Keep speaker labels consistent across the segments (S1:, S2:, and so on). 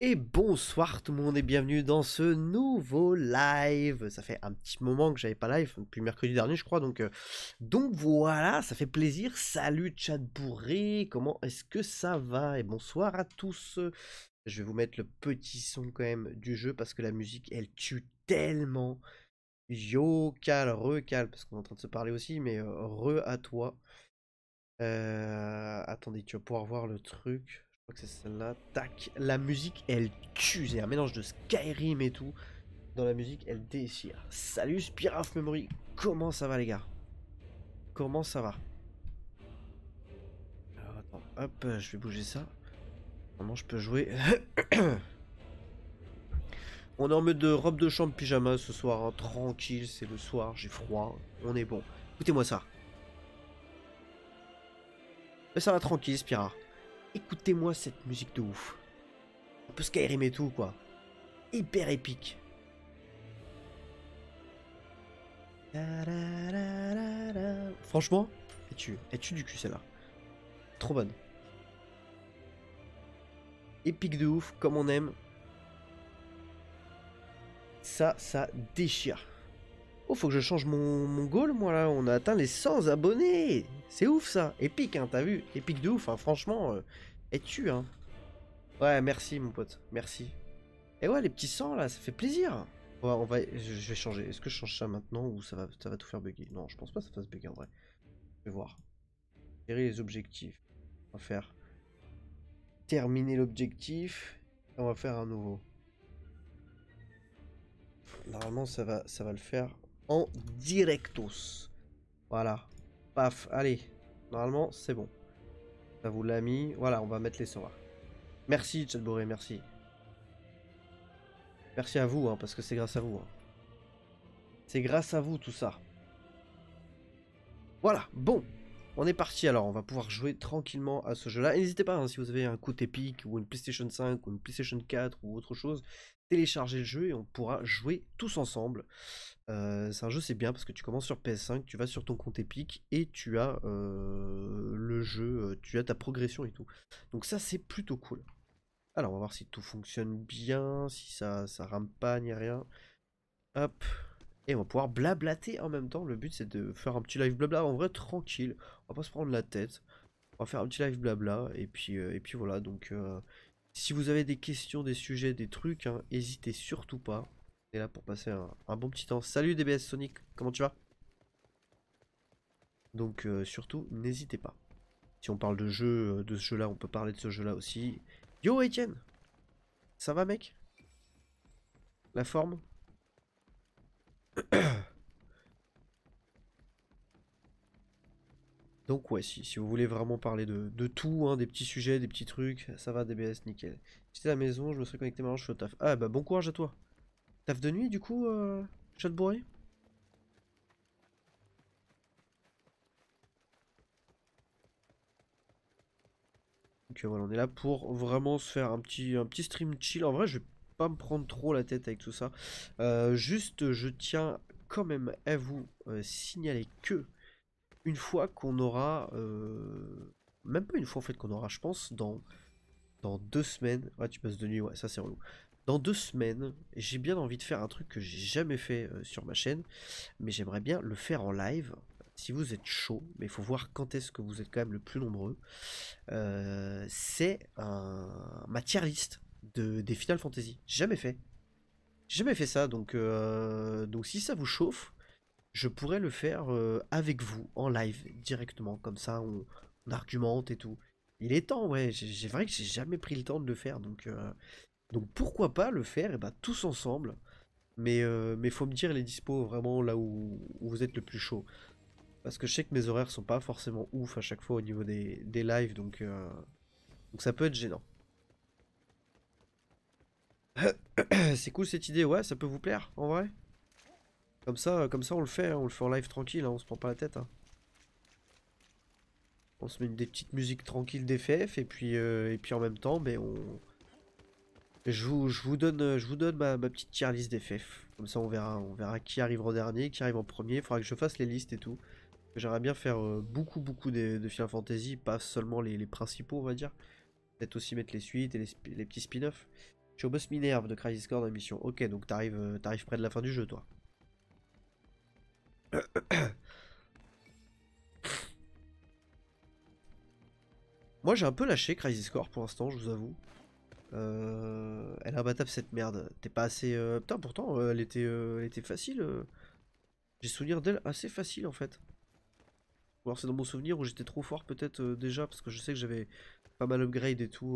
S1: Et bonsoir tout le monde et bienvenue dans ce nouveau live. Ça fait un petit moment que j'avais pas live, depuis mercredi dernier je crois, donc voilà, ça fait plaisir. Salut chat bourré, comment est-ce que ça va? Et bonsoir à tous. Je vais vous mettre le petit son quand même du jeu parce que la musique elle tue tellement. Yo, cal, recal, parce qu'on est en train de se parler aussi, mais re à toi. Attendez, tu vas pouvoir voir le truc. Je crois que c'est celle-là. Tac. La musique, elle tue. C'est un mélange de Skyrim et tout. Dans la musique, elle déchire. Salut Spiraf Memory. Comment ça va les gars? Comment ça va? Alors attends, hop, je vais bouger ça. Normalement, je peux jouer. On est en mode de robe de chambre pyjama ce soir. Hein. Tranquille, c'est le soir, j'ai froid. On est bon. Écoutez-moi ça. Mais ça va tranquille, Spira. Écoutez-moi cette musique de ouf. Un peu Skyrim et tout, quoi. Hyper épique. Franchement, elle tue du cul celle-là. Trop bonne. Épique de ouf, comme on aime. Ça déchire. Oh, faut que je change mon goal, moi, là. On a atteint les 100 abonnés. C'est ouf, ça. Épique, hein, t'as vu? Épique de ouf, hein. Franchement, elle tue, hein. Ouais, merci, mon pote. Merci. Et ouais, les petits 100, là, ça fait plaisir. Je vais changer. Est-ce que je change ça maintenant ou ça va tout faire bugger? Non, je pense pas que ça fasse bugger, en vrai. Je vais voir. Gérer les objectifs. On va faire terminer l'objectif. On va faire un nouveau. Normalement, ça va le faire en directos. Voilà. Paf, allez. Normalement, c'est bon. Ça vous l'a mis. Voilà, on va mettre les sorts. Merci, Chatboré, merci. Merci à vous, hein, parce que c'est grâce à vous. Hein. C'est grâce à vous, tout ça. Voilà, bon. On est parti alors, on va pouvoir jouer tranquillement à ce jeu-là. N'hésitez pas, hein, si vous avez un coup épique ou une PlayStation 5 ou une PlayStation 4 ou autre chose, téléchargez le jeu et on pourra jouer tous ensemble. C'est un jeu, c'est bien parce que tu commences sur PS5, tu vas sur ton compte Epic et tu as le jeu, tu as ta progression et tout. Donc ça, c'est plutôt cool. Alors, on va voir si tout fonctionne bien, si ça rame pas ni rien. Hop. Et on va pouvoir blablater en même temps. Le but, c'est de faire un petit live blabla en vrai tranquille. On va pas se prendre la tête. On va faire un petit live blabla et puis voilà. Donc, si vous avez des questions, des sujets, des trucs, hein, n'hésitez surtout pas. On est là pour passer un bon petit temps. Salut DBS Sonic, comment tu vas? Donc surtout, n'hésitez pas. Si on parle de jeu, de ce jeu-là, on peut parler de ce jeu-là aussi. Yo Etienne, ça va mec? La forme? Donc ouais, si vous voulez vraiment parler de tout, hein, des petits sujets, des petits trucs, ça va DBS, nickel. J'étais à la maison, je me serais connecté maintenant, je suis au taf. Ah bah bon courage à toi. Taf de nuit du coup, chat bourré? Donc voilà, on est là pour vraiment se faire un petit stream chill. En vrai, je vais pas me prendre trop la tête avec tout ça. Juste, je tiens quand même à vous signaler que une fois qu'on aura, même pas une fois en fait qu'on aura, je pense, dans 2 semaines. Ouais, tu passes de nuit, ouais, ça c'est relou. Dans 2 semaines, j'ai bien envie de faire un truc que j'ai jamais fait sur ma chaîne, mais j'aimerais bien le faire en live. Si vous êtes chaud, mais il faut voir quand est-ce que vous êtes quand même le plus nombreux. C'est ma tier list des Final Fantasy. Jamais fait. Jamais fait ça, donc si ça vous chauffe, je pourrais le faire avec vous, en live, directement. Comme ça, on argumente et tout. Il est temps, ouais. C'est vrai que j'ai jamais pris le temps de le faire, donc pourquoi pas le faire, et bah tous ensemble. Mais faut me dire les dispos vraiment là où vous êtes le plus chaud. Parce que je sais que mes horaires sont pas forcément ouf à chaque fois au niveau des lives, donc ça peut être gênant. C'est cool cette idée, ouais, ça peut vous plaire, en vrai. Comme ça on le fait, hein, on le fait en live tranquille, hein, on se prend pas la tête. Hein. On se met des petites musiques tranquilles d'FF et puis en même temps, mais je vous donne ma petite tier list d'FF. Comme ça on verra qui arrive en dernier, qui arrive en premier. Il faudra que je fasse les listes et tout. J'aimerais bien faire beaucoup de Final Fantasy, pas seulement les principaux on va dire. Peut-être aussi mettre les suites et les petits spin-offs. Je suis au boss Minerve de Crisis Core dans la mission. Ok, donc t'arrives près de la fin du jeu, toi. Moi, j'ai un peu lâché Crisis Core pour l'instant, je vous avoue. Elle est imbattable cette merde. T'es pas assez... Putain, pourtant, elle était facile. J'ai souvenir d'elle assez facile, en fait. Ou alors c'est dans mon souvenir où j'étais trop fort, peut-être, déjà, parce que je sais que j'avais pas mal upgrade et tout.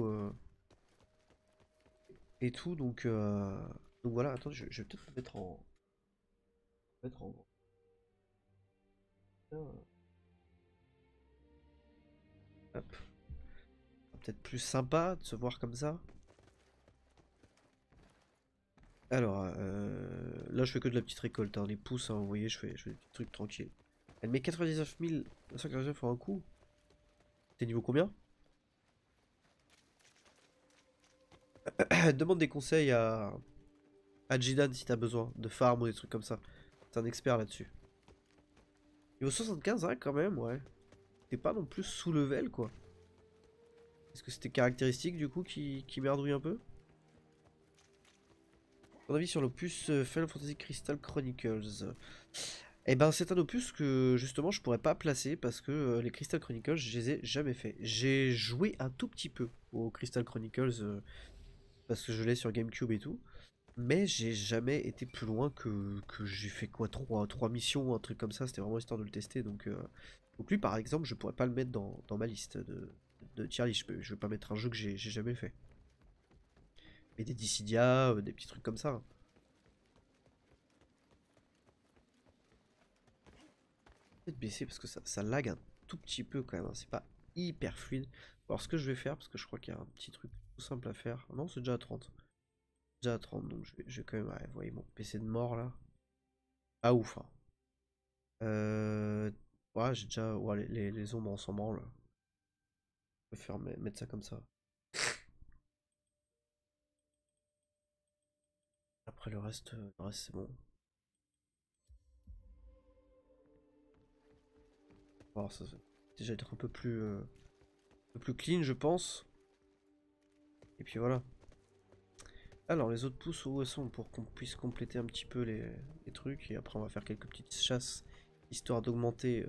S1: Donc voilà, attends, je vais peut-être le mettre en... mettre en... Hop. Peut-être plus sympa de se voir comme ça. Alors, là je fais que de la petite récolte, hein. Les pousses, hein, vous voyez, je fais des petits trucs tranquilles. Elle met 99 999 en un coup. T'es niveau combien? Demande des conseils à Jidan si t'as besoin de farm ou des trucs comme ça. C'est un expert là-dessus. Niveau 75, hein, quand même, ouais. T'es pas non plus sous level, quoi. Est-ce que c'était caractéristique du coup qui merdouille un peu? Ton avis sur l'opus Final Fantasy Crystal Chronicles? Eh ben c'est un opus que justement je pourrais pas placer parce que les Crystal Chronicles je les ai jamais fait. J'ai joué un tout petit peu aux Crystal Chronicles parce que je l'ai sur GameCube et tout. Mais j'ai jamais été plus loin que j'ai fait quoi, trois missions, un truc comme ça, c'était vraiment histoire de le tester. Donc lui par exemple je pourrais pas le mettre dans ma liste de tier list, je vais pas mettre un jeu que j'ai jamais fait. Mais des Dissidia, des petits trucs comme ça, hein. Peut-être baisser parce que ça lag un tout petit peu quand même, hein. C'est pas hyper fluide. Alors ce que je vais faire, parce que je crois qu'il y a un petit truc tout simple à faire. Non, c'est déjà à 30. Déjà à 30, donc je vais quand même... Ouais, vous voyez mon PC de mort là. Ah ouf, hein. Euh... Ouais, j'ai déjà... Ouais, les ombres on s'en branle. Je vais faire mettre ça comme ça. Après le reste c'est bon. Alors, ça va déjà être un peu plus clean je pense. Et puis voilà. Alors les autres pouces où elles sont pour qu'on puisse compléter un petit peu les trucs et après on va faire quelques petites chasses histoire d'augmenter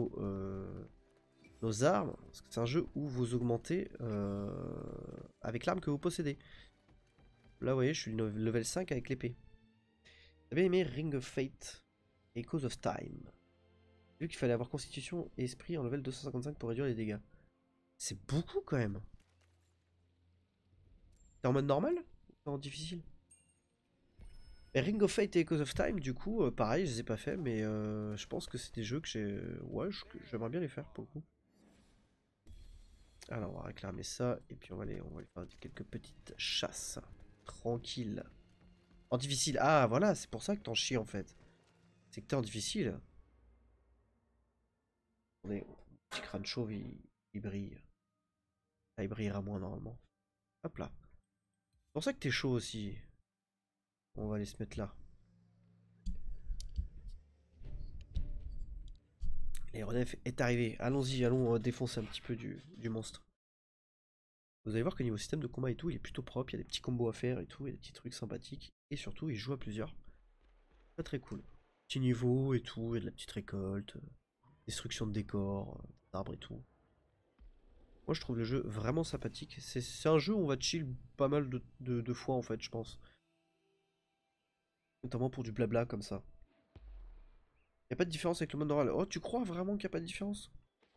S1: nos armes, parce que c'est un jeu où vous augmentez avec l'arme que vous possédez. Là vous voyez je suis level 5 avec l'épée. J'avais aimé Ring of Fate et Cause of Time. Vu qu'il fallait avoir constitution et esprit en level 255 pour réduire les dégâts. C'est beaucoup quand même. T'es en mode normal ou en difficile? Et Ring of Fate et Cause of Time, du coup, pareil, je les ai pas fait, mais je pense que c'est des jeux que j'ai. Ouais, j'aimerais bien les faire pour le coup. Alors, on va réclamer ça, et puis on va aller faire quelques petites chasses. Tranquille. En difficile. Ah, voilà, c'est pour ça que t'en chies en fait. C'est que t'es en difficile. Petit crâne chauve, il brille. Ah, il brillera moins normalement. Hop là. C'est pour ça que t'es chaud aussi. On va aller se mettre là. L'aéronef est arrivé. Allons-y, allons défoncer un petit peu du monstre. Vous allez voir que niveau système de combat et tout, il est plutôt propre. Il y a des petits combos à faire et tout, il y a des petits trucs sympathiques. Et surtout, il joue à plusieurs. Très très cool. Petit niveau et tout, il y a de la petite récolte, destruction de décors, d'arbres et tout. Moi je trouve le jeu vraiment sympathique. C'est un jeu où on va chill pas mal de fois en fait, je pense. Notamment pour du blabla comme ça. Y a pas de différence avec le mode normal. Oh, tu crois vraiment qu'il n'y a pas de différence?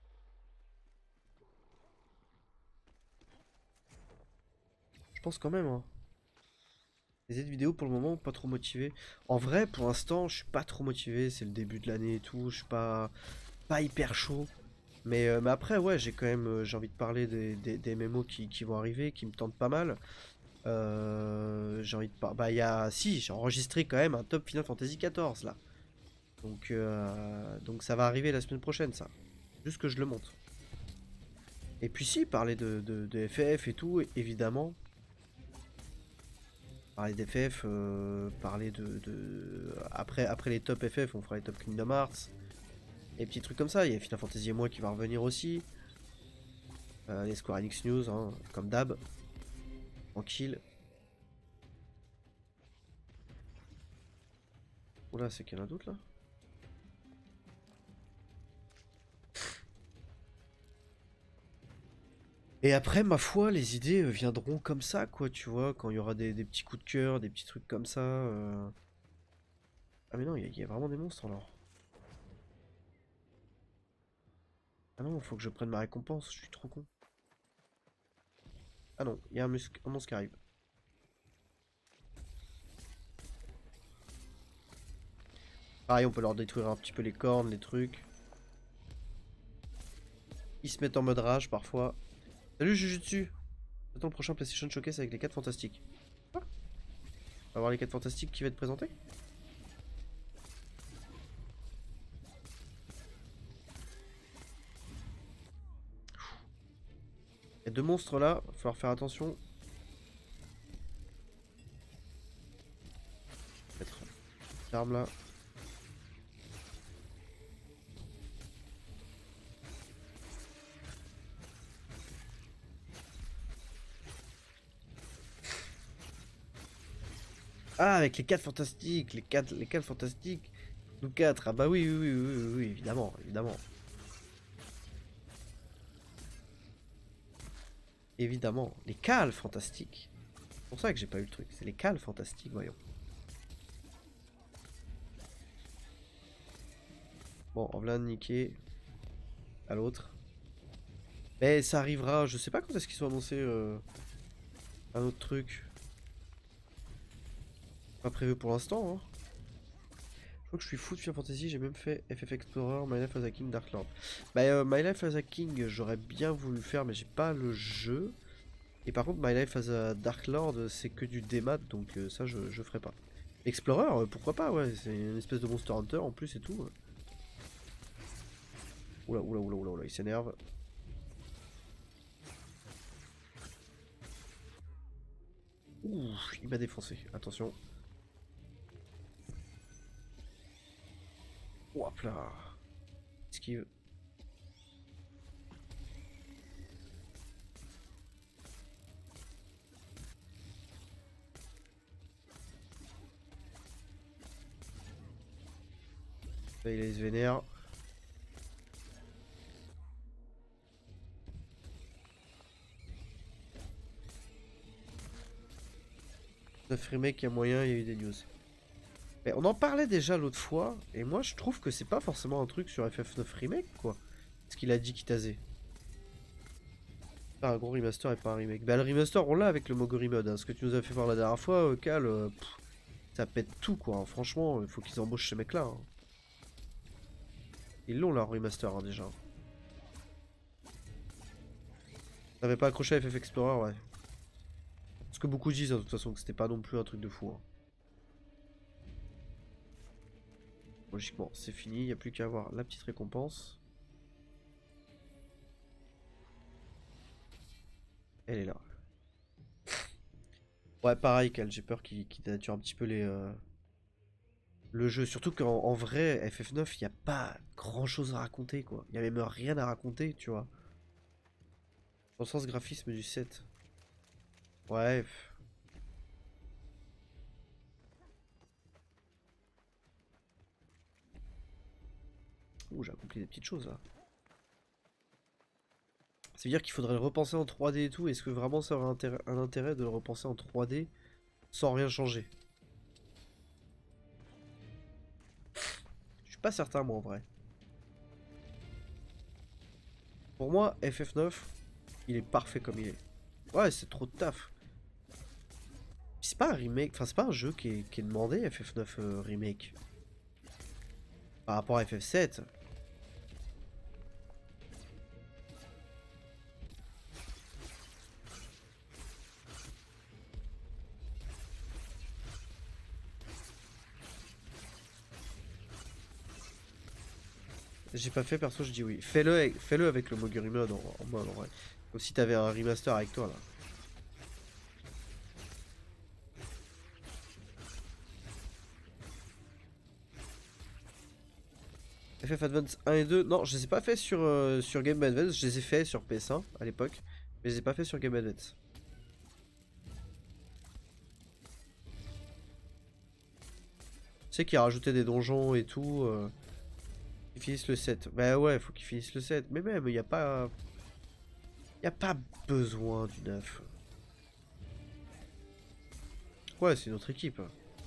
S1: Je pense quand même, hein. Les aides vidéo pour le moment, pas trop motivé. En vrai, pour l'instant, je suis pas trop motivé. C'est le début de l'année et tout. Je suis pas hyper chaud. Mais après, ouais, j'ai quand même j'ai envie de parler des MMO qui vont arriver, qui me tentent pas mal. J'ai envie de parler. Bah, il y a. Si, j'ai enregistré quand même un top Final Fantasy XIV là. Donc ça va arriver la semaine prochaine, ça. Juste que je le monte. Et puis, si, parler de FF et tout, évidemment. Parler d'FF, parler après les top FF, on fera les top Kingdom Hearts. Et petits trucs comme ça. Il y a Final Fantasy et moi qui va revenir aussi. Les Square Enix News, hein, comme d'hab. Tranquille. là, c'est qu'il y en a d'autres là. Et après, ma foi, les idées viendront comme ça, quoi, tu vois, quand il y aura des petits coups de cœur, des petits trucs comme ça. Ah mais non, il y a vraiment des monstres alors. Ah non, faut que je prenne ma récompense, je suis trop con. Ah non, il y a un monstre qui arrive. Pareil, on peut leur détruire un petit peu les cornes, les trucs. Ils se mettent en mode rage parfois. Salut Jujutsu! Attends le prochain PlayStation Showcase avec les 4 fantastiques. Ah. On va voir les 4 fantastiques qui va être présenté. Il y a deux monstres là, il va falloir faire attention. Mettre l'arme là. Ah, avec les 4 fantastiques, les 4 fantastiques. Nous 4, ah bah oui, oui, oui, oui, oui, oui, évidemment, évidemment. Évidemment, les cales fantastiques. C'est pour ça que j'ai pas eu le truc, c'est les cales fantastiques, voyons. Bon, on vient de niquer à l'autre. Mais ça arrivera, je sais pas quand est-ce qu'ils sont annoncés un autre truc. Pas prévu pour l'instant, hein. Je crois que je suis fou de Final Fantasy, j'ai même fait FF Explorer, My Life as a King, Dark Lord. Bah My Life as a King, j'aurais bien voulu faire, mais j'ai pas le jeu. Et par contre, My Life as a Dark Lord, c'est que du démat, donc ça je ferai pas. Explorer, pourquoi pas, ouais, c'est une espèce de Monster Hunter en plus et tout. Oula, oula, oula, oula, oula, il s'énerve. Ouh, il m'a défoncé, attention. Hop là. Esquive. Là, il se vénère. Remake, il y a moyen, il y a eu des news. Mais on en parlait déjà l'autre fois, et moi je trouve que c'est pas forcément un truc sur FF9 Remake, quoi. Ce qu'il a dit Kitase. Pas un gros remaster et pas un remake. Bah le remaster on l'a avec le Moguri Mode, hein. Ce que tu nous as fait voir la dernière fois, Cal, ça pète tout quoi, hein. Franchement, il faut qu'ils embauchent ces mecs là, hein. Ils l'ont leur remaster hein, déjà. T'avais pas accroché à FF Explorer, ouais. Ce que beaucoup disent hein, de toute façon, que c'était pas non plus un truc de fou, hein. Logiquement, c'est fini, il n'y a plus qu'à avoir la petite récompense. Elle est là. Ouais, pareil, Cal, j'ai peur qu'il dénature un petit peu le jeu. Surtout qu'en vrai, FF9, il n'y a pas grand chose à raconter, quoi. Il n'y a même rien à raconter, tu vois. Dans le sens graphisme du 7. Ouais. Ouh, j'ai accompli des petites choses, là. Ça veut dire qu'il faudrait le repenser en 3D et tout. Est-ce que vraiment ça aurait un intérêt de le repenser en 3D sans rien changer? Je suis pas certain, moi, en vrai. Pour moi, FF9, il est parfait comme il est. Ouais, c'est trop de taf. C'est pas un remake, enfin c'est pas un jeu qui est demandé FF9 remake. Par rapport à FF7. J'ai pas fait perso, je dis oui. Fais-le avec le Moguri Mode en mode en vrai. Comme si t'avais un remaster avec toi là. FF Advance 1 et 2, non, je les ai pas fait sur Game Boy Advance, je les ai fait sur PS1 à l'époque, mais je les ai pas fait sur Game Boy Advance. sais qu'il a rajouté des donjons et tout. Qu'ils finissent le 7. Bah ouais, faut qu'ils finissent le 7. Mais même, il n'y a pas... Y a pas besoin du 9. Ouais, c'est notre équipe.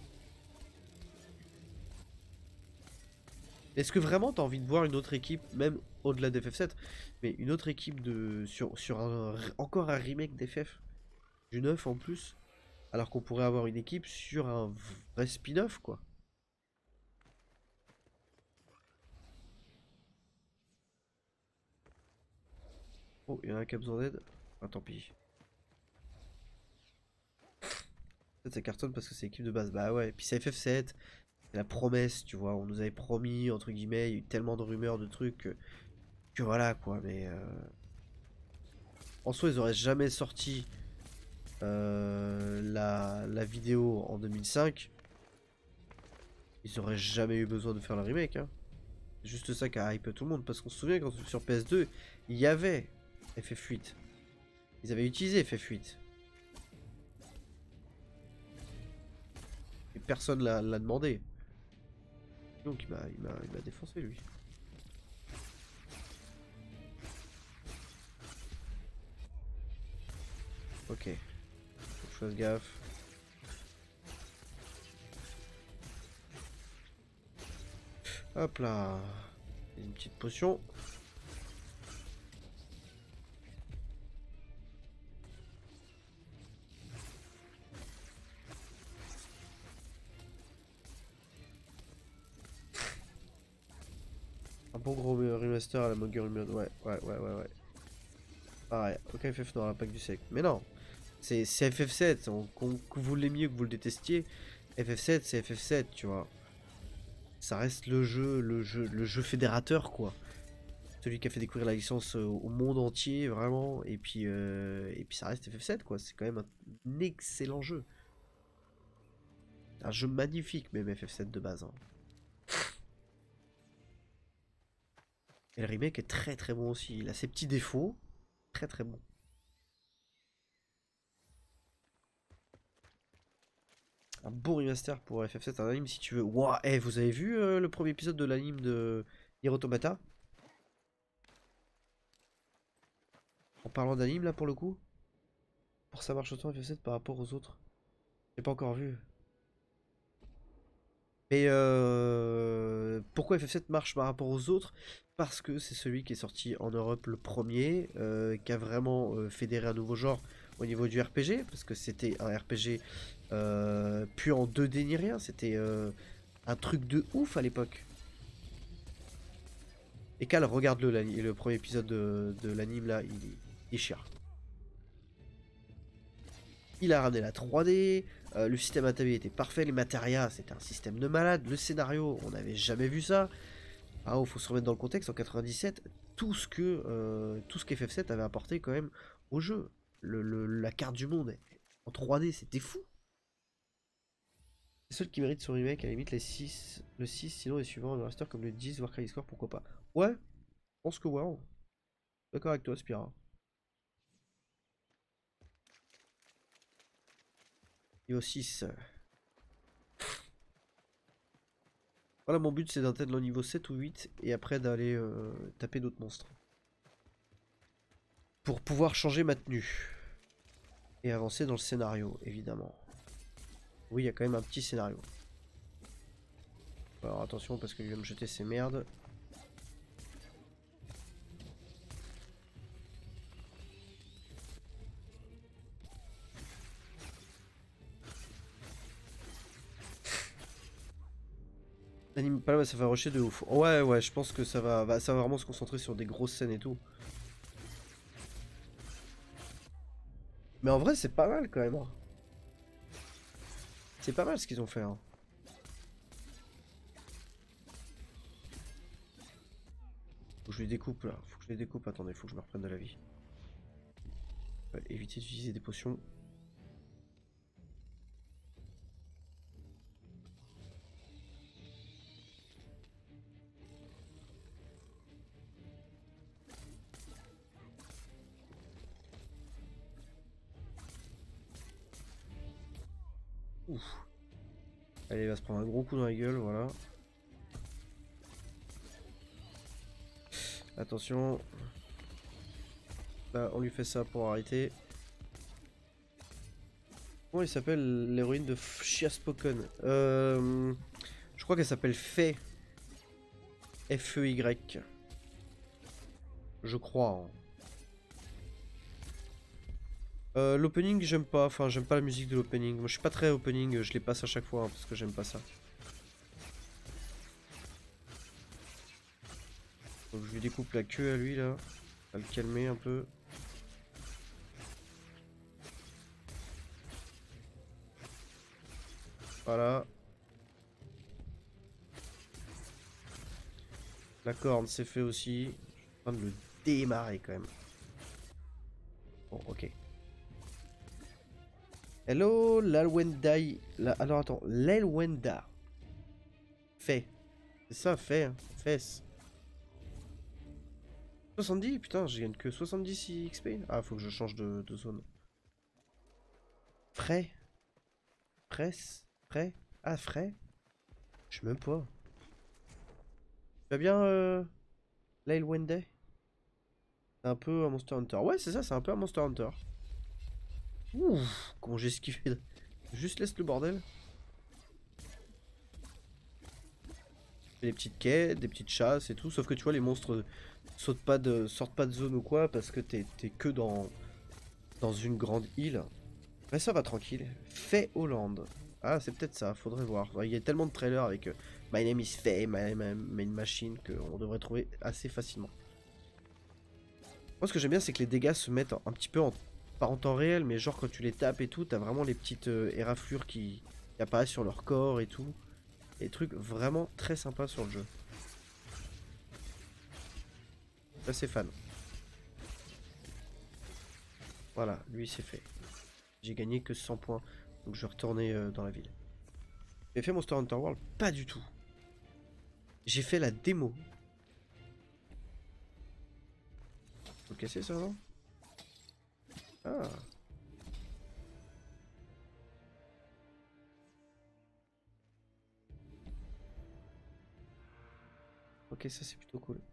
S1: Est-ce que vraiment t'as envie de voir une autre équipe, même au-delà d'FF7, mais une autre équipe de sur encore un remake d'FF du 9 en plus, alors qu'on pourrait avoir une équipe sur un vrai spin-off quoi. Oh, il y en a un qui a besoin d'aide. Ah tant pis. Peut-être ça cartonne parce que c'est l'équipe de base. Bah ouais, et puis c'est FF7, c'est la promesse, tu vois, on nous avait promis, entre guillemets, il y a eu tellement de rumeurs, de trucs que voilà quoi, mais en soi ils auraient jamais sorti la vidéo en 2005, ils auraient jamais eu besoin de faire le remake. Hein. C'est juste ça qui a hype tout le monde. Parce qu'on se souvient quand sur PS2, il y avait FF8. Ils avaient utilisé FF8. Et personne l'a demandé. Donc il m'a défoncé lui. Ok. Faut que je fasse gaffe. Hop là. Une petite potion. Un bon gros remaster à la Moguri Mode. Ouais. Pareil. Aucun FF n'aura l'impact du siècle. Mais non. C'est FF7. Que vous l'aimiez, que vous le détestiez. FF7, c'est FF7, tu vois. Ça reste le jeu fédérateur, quoi. Celui qui a fait découvrir la licence au monde entier, vraiment. Et puis ça reste FF7, quoi. C'est quand même un excellent jeu. Un jeu magnifique, même FF7 de base. Hein. Et le remake est très très bon aussi. Il a ses petits défauts. Très très bon. Un bon remaster pour FF7, un anime si tu veux. Wouah, hey, vous avez vu le premier épisode de l'anime de Nier Automata? En parlant d'anime là pour le coup? Pour ça marche autant FF7 par rapport aux autres. J'ai pas encore vu. Mais pourquoi FF7 marche par rapport aux autres? Parce que c'est celui qui est sorti en Europe le premier, qui a vraiment fédéré un nouveau genre au niveau du RPG, parce que c'était un RPG plus en 2D ni rien, c'était un truc de ouf à l'époque. Et Cal, regarde-le, le premier épisode de l'anime là, il chire. Il a ramené la 3D, le système ATB était parfait, les matérias c'était un système de malade, le scénario on n'avait jamais vu ça. Ah, il faut se remettre dans le contexte, en 97, tout ce qu'FF7 avait apporté quand même au jeu. La carte du monde en 3D, c'était fou. C'est seul qui mérite son remake, à la limite le 6, sinon les suivants, le remaster comme le 10, Warcry Score, pourquoi pas. Ouais, je pense que ouais. D'accord avec toi, Spira. Niveau 6. Voilà, mon but c'est d'atteindre le niveau 7 ou 8 et après d'aller taper d'autres monstres. Pour pouvoir changer ma tenue. Et avancer dans le scénario, évidemment. Oui, il y a quand même un petit scénario. Alors attention parce qu'il va me jeter ses merdes. L'anime pas là, ça va rusher de ouf. Ouais, je pense que ça va vraiment se concentrer sur des grosses scènes et tout. Mais en vrai, c'est pas mal quand même. Hein. C'est pas mal ce qu'ils ont fait. Hein. Faut que je les découpe là. Faut que je les découpe. Attendez, faut que je me reprenne de la vie. Ouais, éviter d'utiliser des potions. Ouf. Allez, il va se prendre un gros coup dans la gueule, voilà. Attention. Là, on lui fait ça pour arrêter. Comment il s'appelle l'héroïne de Forspoken? Je crois qu'elle s'appelle Faye. F-E-Y. Je crois. L'opening, j'aime pas. Enfin, j'aime pas la musique de l'opening. Moi, je suis pas très opening. Je les passe à chaque fois hein, parce que j'aime pas ça. Donc, je lui découpe la queue à lui là. On va le calmer un peu. Voilà. La corne, c'est fait aussi. Je suis en train de le démarrer quand même. Bon, ok. Hello, l'Alwendai. Alors attends, l'Elwenda. Fait. C'est ça, fait. Hein. Fesse. 70? Putain, je gagne que 70 XP. Ah, faut que je change de zone. Frais. Presse. Frais. Ah, frais. Je sais même pas. Tu vas bien, l'Elwenda? C'est un peu un Monster Hunter. Ouais, c'est ça, c'est un peu un Monster Hunter. Ouh, comment j'ai esquivé. Juste laisse le bordel. Des petites quêtes, des petites chasses et tout. Sauf que tu vois, les monstres sortent pas de zone ou quoi. Parce que t'es que dans une grande île. Mais ça va tranquille. Faye Hollande. Ah, c'est peut-être ça, faudrait voir. Il y a tellement de trailers avec My name is Faye, my machine qu'on devrait trouver assez facilement. Moi, ce que j'aime bien, c'est que les dégâts se mettent un petit peu pas en temps réel, mais genre quand tu les tapes et tout, t'as vraiment les petites éraflures qui apparaissent sur leur corps et tout. Des trucs vraiment très sympas sur le jeu. Je suis assez fan. Voilà, lui c'est fait. J'ai gagné que 100 points, donc je vais retourner dans la ville. J'ai fait Monster Hunter World? Pas du tout. J'ai fait la démo. Faut le casser ça, non? Ah. Ok, ça c'est plutôt cool.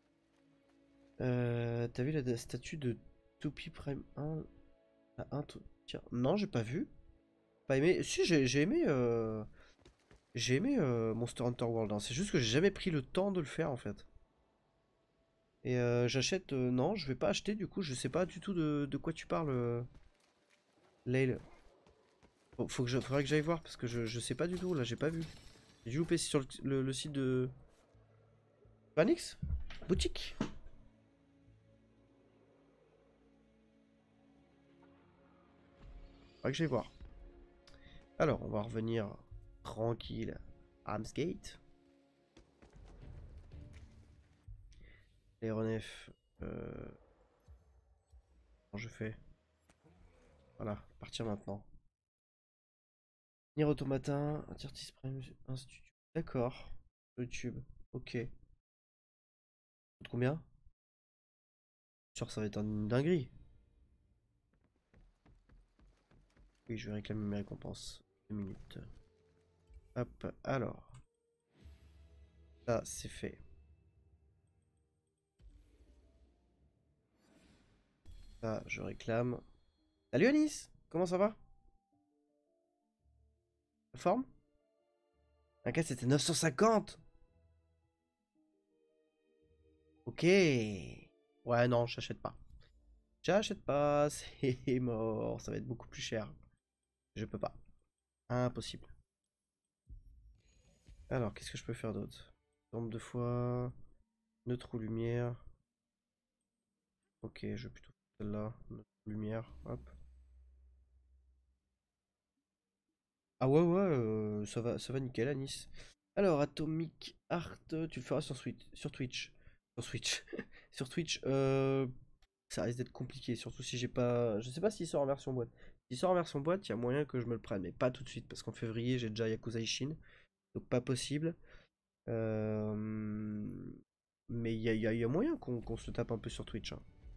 S1: T'as vu la statue de Toupie Prime 1 à 1 Tiens, non, j'ai pas vu. Pas aimé. Si, j'ai aimé. J'ai aimé Monster Hunter World. Hein. C'est juste que j'ai jamais pris le temps de le faire en fait. Et j'achète. Non, je vais pas acheter du coup. Je sais pas du tout de quoi tu parles, Lail. Faudrait que j'aille voir parce que je sais pas du tout. Là, j'ai pas vu. J'ai loupé sur le site de Panix Boutique. Faudrait que j'aille voir. Alors, on va revenir tranquille à Amsgate. L'aéronef. Comment je fais? Voilà, partir maintenant. Nier Automata, Artis Prime Institute. D'accord. YouTube. Ok. Coûte combien? Sûr que ça va être une dinguerie. Oui, je vais réclamer mes récompenses. 2 minutes. Hop, alors. Ça, c'est fait. Ça, je réclame. Salut Anis! Comment ça va? La forme? Un cas, c'était 950! Ok. Ouais, non, j'achète pas. J'achète pas, c'est mort. Ça va être beaucoup plus cher. Je peux pas. Impossible. Alors, qu'est-ce que je peux faire d'autre? Lampe de foi. Neutre ou lumière. Ok, je vais plutôt faire celle-là. Neutre ou lumière. Hop. Ah ouais, ouais, ça va nickel à Nice. Alors, Atomic Art, tu le feras sur Switch. Sur Twitch. Sur Switch. Sur Twitch, ça risque d'être compliqué, surtout si j'ai pas. Je sais pas s'il sort en version boîte. S'il sort en version boîte, il y a moyen que je me le prenne, mais pas tout de suite, parce qu'en février, j'ai déjà Yakuza Ishin. Donc pas possible. Euh, Mais il y a moyen qu'on se tape un peu sur Twitch. Hein.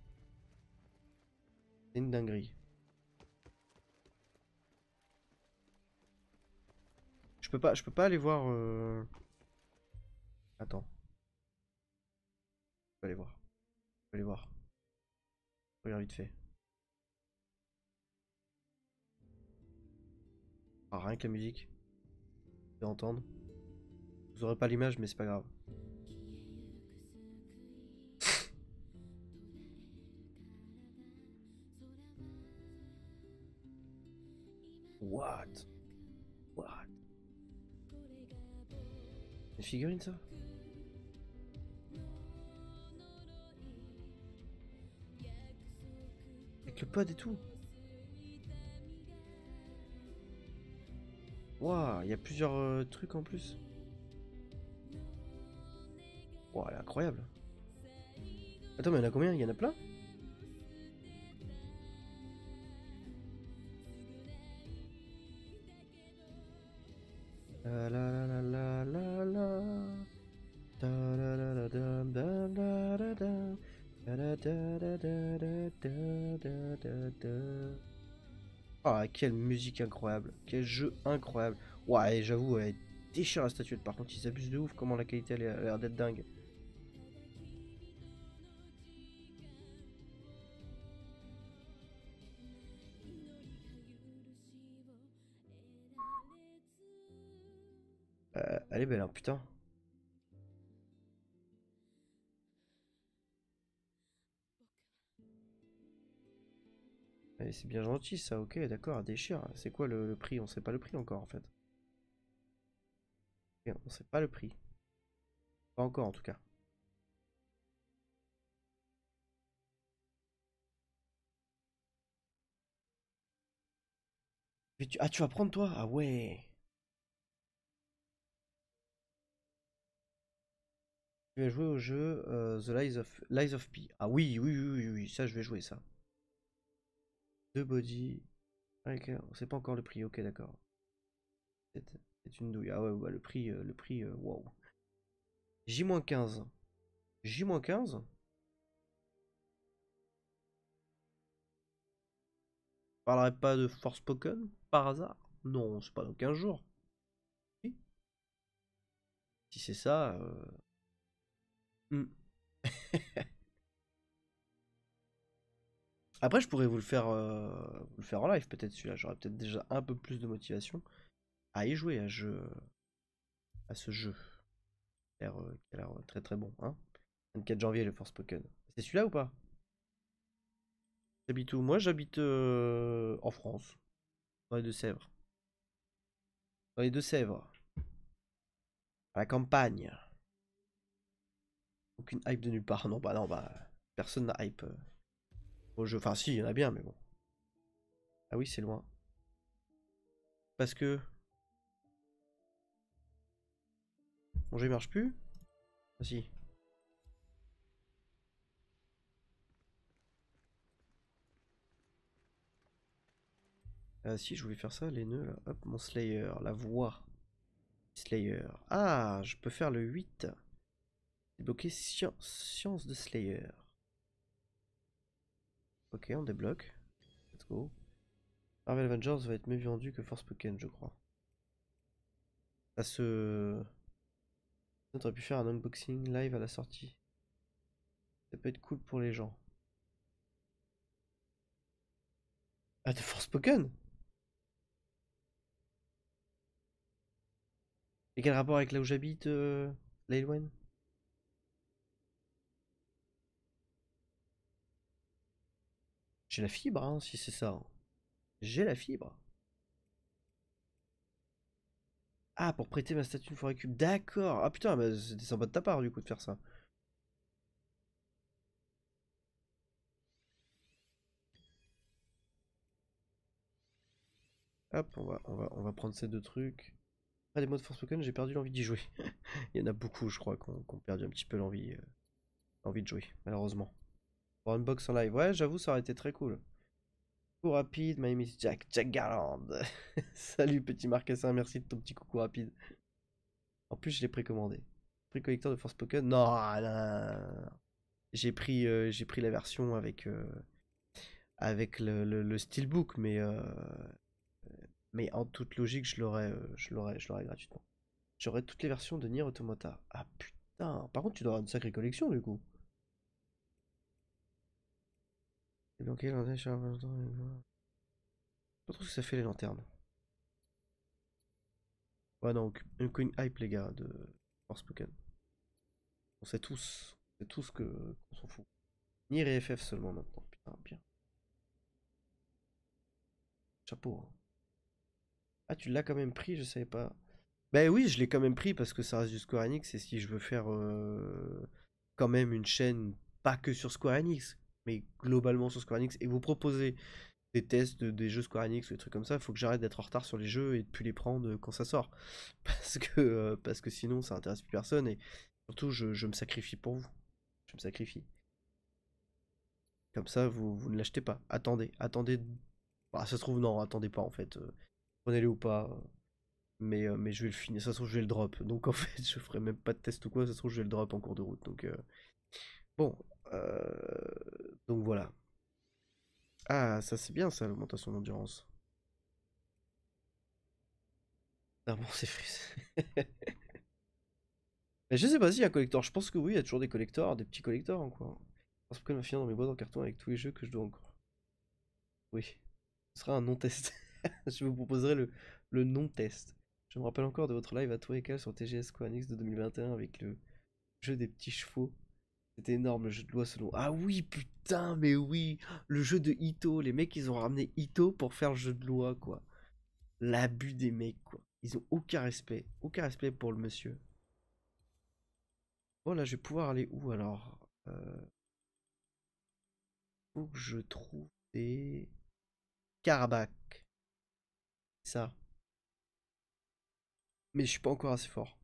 S1: C'est une dinguerie. je peux pas aller voir. Attends, je peux aller voir. Je peux aller voir. Regarde vite fait. Ah, rien que la musique. Je vais entendre. Vous aurez pas l'image, mais c'est pas grave. What? What? Une figurine ça? Avec le pod et tout? Waouh, il y a plusieurs trucs en plus. Waouh, elle est incroyable. Attends, mais il y en a combien? Il y en a plein? La la la la la la. Da da da da dam, da da da dam. Da da da da da da da da da. Ah, quelle musique incroyable. Quel jeu incroyable. Ouais, j'avoue, elle déchire la statuette. Par contre, ils abusent de ouf. Comment la qualité elle a l'air d'être dingue. Elle est belle, hein, putain. C'est bien gentil ça, ok, d'accord, elle déchire. C'est quoi le prix? On sait pas le prix encore en fait. Ok, on sait pas le prix. Pas encore en tout cas. Ah, tu vas prendre toi? Ah ouais. Tu vas jouer au jeu The Lies of P. Ah oui, oui, oui, oui, oui, ça je vais jouer ça. Deux body. Ah, ok, on sait pas encore le prix, ok, d'accord. C'est une douille. Ah ouais, ouais, le prix, wow. J-15. J-15? Parlerait pas de Forspoken par hasard? Non, c'est pas dans 15 jours. Si, si c'est ça. Hmm. Après, je pourrais vous le faire en live, peut-être celui-là. J'aurais peut-être déjà un peu plus de motivation à y jouer à ce jeu. Qui a l'air très très bon. Hein, 24 janvier, le Forspoken. C'est celui-là ou pas? J'habite où? Moi, j'habite en France, dans les Deux-Sèvres. Dans les Deux-Sèvres, à la campagne. Aucune hype de nulle part. Non, bah non, bah. Personne n'a hype au jeu. Enfin, si, il y en a bien, mais bon. Ah oui, c'est loin. Parce que mon jeu il marche plus? Ah si. Ah si, je voulais faire ça, les nœuds là. Hop, mon Slayer, la voix. Slayer. Ah, je peux faire le 8. Débloquer science de Slayer. Ok, on débloque. Let's go. Marvel Avengers va être mieux vendu que Forspoken, je crois. Ça se... On aurait pu faire un unboxing live à la sortie. Ça peut être cool pour les gens. Ah, de Forspoken? Et quel rapport avec là où j'habite, Leyline? J'ai la fibre, hein, si c'est ça. J'ai la fibre. Ah, pour prêter ma statue une fois récup. D'accord. Ah putain, bah, c'était sympa de ta part du coup de faire ça. Hop, on va prendre ces deux trucs. Ah, les modes Forspoken, j'ai perdu l'envie d'y jouer. Il y en a beaucoup, je crois, qui ont perdu un petit peu l'envie de jouer, malheureusement. Pour unbox en live, ouais, j'avoue, ça aurait été très cool. Coucou rapide, my name is Jack Garland. Salut petit Marcassin, merci de ton petit coucou rapide. En plus, je l'ai précommandé. Prix collector de Forspoken. Non, non, non, non. J'ai pris la version avec le steelbook, mais Mais en toute logique, je l'aurais gratuitement. J'aurais toutes les versions de Nier Automata. Ah putain. Par contre, tu dois avoir une sacrée collection du coup. Débloquer les lanternes, je sais pas trop ce que ça fait les lanternes. Ouais, non, aucune hype, les gars, de Forspoken. On sait tous qu'on s'en fout. Nier et FF seulement maintenant. Putain, bien. Chapeau, hein. Ah, tu l'as quand même pris, je savais pas. Bah oui, je l'ai quand même pris parce que ça reste du Square Enix et si je veux faire quand même une chaîne pas que sur Square Enix, mais globalement sur Square Enix et vous proposer des tests des jeux Square Enix ou des trucs comme ça, il faut que j'arrête d'être en retard sur les jeux et de plus les prendre quand ça sort. Parce que sinon ça intéresse plus personne et surtout je me sacrifie pour vous. Je me sacrifie. Comme ça, vous ne l'achetez pas. Attendez, attendez. Bah, ça se trouve, non, attendez pas en fait. Prenez-le ou pas. Mais je vais le finir. Ça se trouve, je vais le drop. Donc en fait, je ferai même pas de test ou quoi. Ça se trouve, je vais le drop en cours de route. Donc bon. Donc voilà. Ah, ça c'est bien ça, l'augmentation d'endurance. Ah bon, c'est frisé. Mais je sais pas s'il y a un collector. Je pense que oui, il y a toujours des collectors, des petits collectors hein, quoi. Je pense que va finir dans mes boîtes en carton avec tous les jeux que je dois encore. Oui. Ce sera un non-test. Je vous proposerai le non-test. Je me rappelle encore de votre live à toi et Cal sur TGS Square de 2021 avec le jeu des petits chevaux. C'était énorme le jeu de loi selon. Ah oui, putain, mais oui! Le jeu de Ito. Les mecs, ils ont ramené Ito pour faire le jeu de loi, quoi. L'abus des mecs, quoi. Ils ont aucun respect. Aucun respect pour le monsieur. Bon, là, je vais pouvoir aller où alors? Faut que je trouve des. Karabakh. Ça. Mais je suis pas encore assez fort.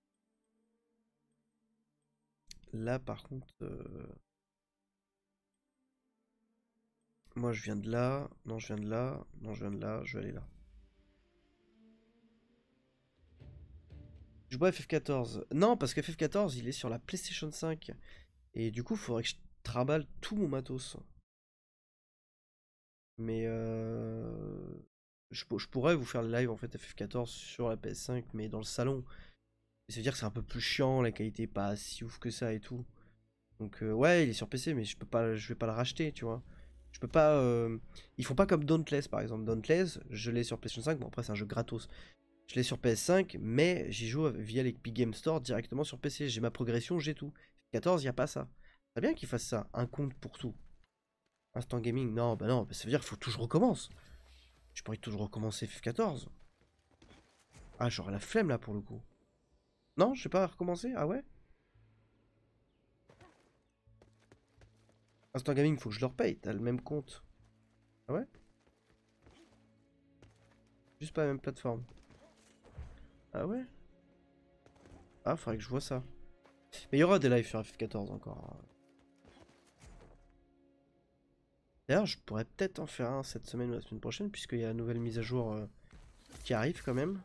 S1: Là, par contre. Moi, je viens de là. Non, je viens de là. Non, je viens de là. Je vais aller là. Je joue à FF14. Non, parce que FF14, il est sur la PlayStation 5. Et du coup, il faudrait que je trimballe tout mon matos. Mais je pourrais vous faire le live en fait FF14 sur la PS5, mais dans le salon. Ça veut dire que c'est un peu plus chiant, la qualité est pas si ouf que ça et tout. Donc ouais, il est sur PC, mais je vais pas le racheter, tu vois. Je peux pas. Ils font pas comme Dauntless par exemple. Dauntless, je l'ai sur PlayStation 5. Bon après c'est un jeu gratos. Je l'ai sur PS5, mais j'y joue via l'Epic Game Store directement sur PC. J'ai ma progression, j'ai tout. 14, il y a pas ça. C'est bien qu'ils fassent ça, un compte pour tout. Instant gaming, non, bah non, ça veut dire qu'il faut que je recommence. Je pourrais toujours recommencer FF14. Ah, j'aurais la flemme là pour le coup. Non, je vais pas recommencer. Ah ouais? Instant gaming, faut que je leur paye. T'as le même compte. Ah ouais? Juste pas la même plateforme. Ah ouais? Ah, faudrait que je vois ça. Mais il y aura des lives sur FF14 encore. D'ailleurs, je pourrais peut-être en faire un cette semaine ou la semaine prochaine, puisqu'il y a la nouvelle mise à jour qui arrive quand même.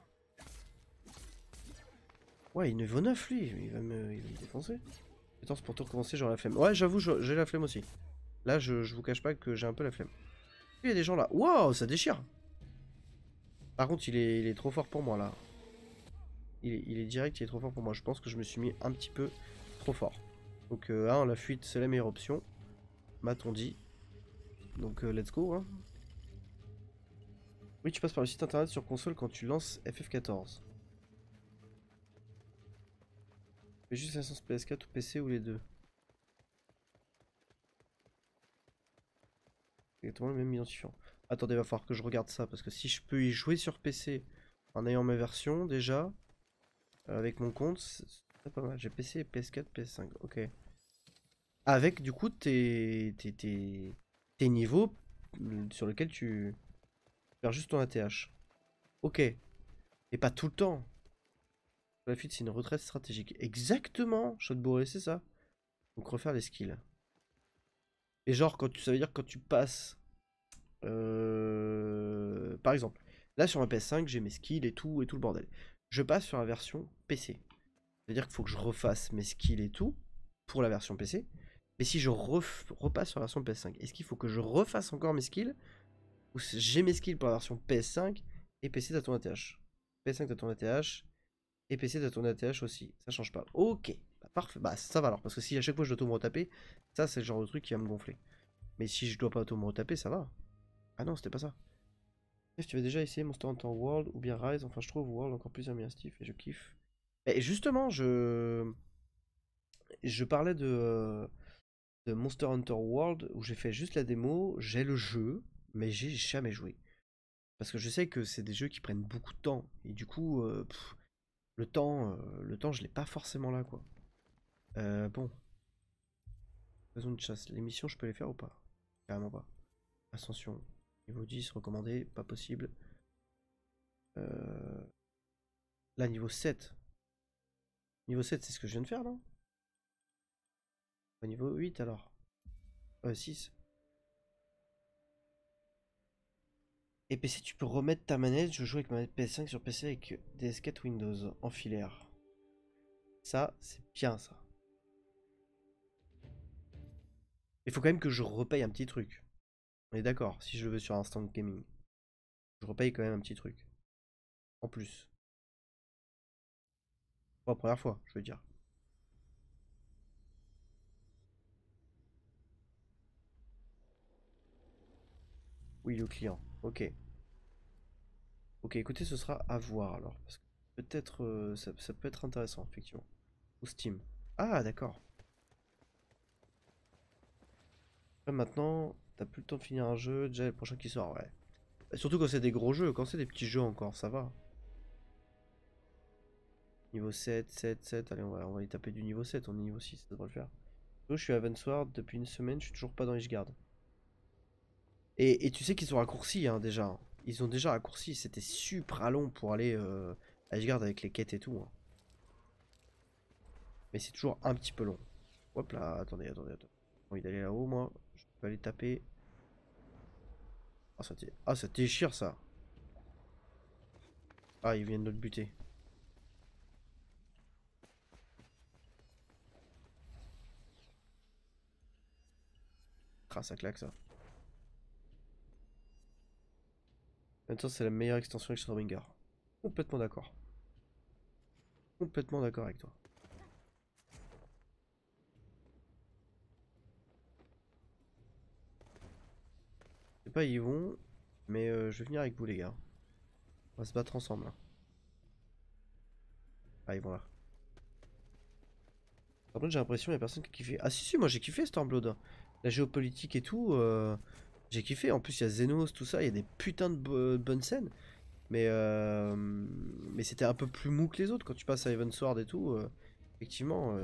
S1: Ouais, il est niveau 9 lui, il va me défoncer. Attends, c'est pour tout recommencer, j'aurai la flemme. Ouais, j'avoue, j'ai la flemme aussi. Là, je vous cache pas que j'ai un peu la flemme. Il y a des gens là. Waouh, ça déchire. Par contre, il est trop fort pour moi là. Il est direct, il est trop fort pour moi. Je pense que je me suis mis un petit peu trop fort. Donc, la fuite, c'est la meilleure option. M'a-t-on dit. Donc, let's go. Hein. Oui, tu passes par le site internet sur console quand tu lances FF14. Fais juste la licence PS4 ou PC ou les deux. Exactement le même identifiant. Attendez, va falloir que je regarde ça parce que si je peux y jouer sur PC en ayant ma version déjà, avec mon compte, c'est pas mal. J'ai PC, PS4, PS5. Ok. Avec du coup tes niveaux sur lesquels tu perds juste ton ATH. Ok. Et pas tout le temps. La fuite, c'est une retraite stratégique. Exactement, Shotbourré, c'est ça. Donc refaire les skills. Et genre, ça veut dire quand tu passes. Par exemple, là sur ma PS5, j'ai mes skills et tout le bordel. Je passe sur la version PC. C'est-à-dire qu'il faut que je refasse mes skills et tout pour la version PC. Mais si je repasse sur la version PS5, est-ce qu'il faut que je refasse encore mes skills? Ou j'ai mes skills pour la version PS5 Et PC t'as ton ATH. PS5 t'as ton ATH. Et PC t'as ton ATH aussi. Ça change pas. Ok. Bah, parfait. Bah ça va alors. Parce que si à chaque fois je dois tout me retaper, ça c'est le genre de truc qui va me gonfler. Mais si je dois pas tout me retaper, ça va. Ah non, c'était pas ça. Est-ce que tu veux déjà essayer Monster Hunter World ou bien Rise? Enfin, je trouve World encore plus immersif et je kiffe. Et justement, je parlais de Monster Hunter World où j'ai fait juste la démo. J'ai le jeu, mais j'ai jamais joué. Parce que je sais que c'est des jeux qui prennent beaucoup de temps. Et du coup, le temps, je l'ai pas forcément là, quoi. Bon, faisons une chasse. Les missions, je peux les faire ou pas? Carrément pas. Ascension. Niveau 10, recommandé, pas possible. Euh, Là, niveau 7. Niveau 7, c'est ce que je viens de faire, là? Niveau 8, alors? 6. Et PC, tu peux remettre ta manette. Je joue avec ma manette PS5 sur PC avec DS4 Windows en filaire. Ça, c'est bien, ça. Il faut quand même que je repaye un petit truc. On est d'accord, si je le veux sur Instant Gaming. Je repaye quand même un petit truc. En plus. Pour la première fois, je veux dire. Oui, le client. Ok. Ok, écoutez, ce sera à voir alors. Parce que peut-être ça peut être intéressant, effectivement. Ou Steam. Ah, d'accord. Là, maintenant, t'as plus le temps de finir un jeu. Déjà, le prochain qui sort, ouais. Bah, surtout quand c'est des gros jeux. Quand c'est des petits jeux encore, ça va. Niveau 7, 7, 7. Allez, on va y taper du niveau 7. On est niveau 6, ça devrait le faire. Je suis à Vensward depuis une semaine. Je suis toujours pas dans Ishgard. Et tu sais qu'ils ont raccourci, hein, déjà. Ils ont déjà raccourci. C'était super long pour aller à Ishgard avec les quêtes et tout, hein. Mais c'est toujours un petit peu long. Hop là, attendez, attendez, attendez. J'ai envie d'aller là-haut, moi. Je peux aller taper. Ah, ça déchire, ça. Ah, ils viennent de le buter. Ah, ça claque, ça. En même temps, c'est la meilleure extension avec Stromingard. Complètement d'accord. Complètement d'accord avec toi. Je sais pas, ils vont. Mais je vais venir avec vous, les gars. On va se battre ensemble, là. Ah, ils vont là. Par contre, j'ai l'impression qu'il y a personne qui a kiffé. Ah, si, si, moi j'ai kiffé Stormblood. La géopolitique et tout, j'ai kiffé. En plus, il y a Xenos, tout ça. Il y a des putains de bonnes scènes. Mais c'était un peu plus mou que les autres quand tu passes à Evansward et tout. Effectivement,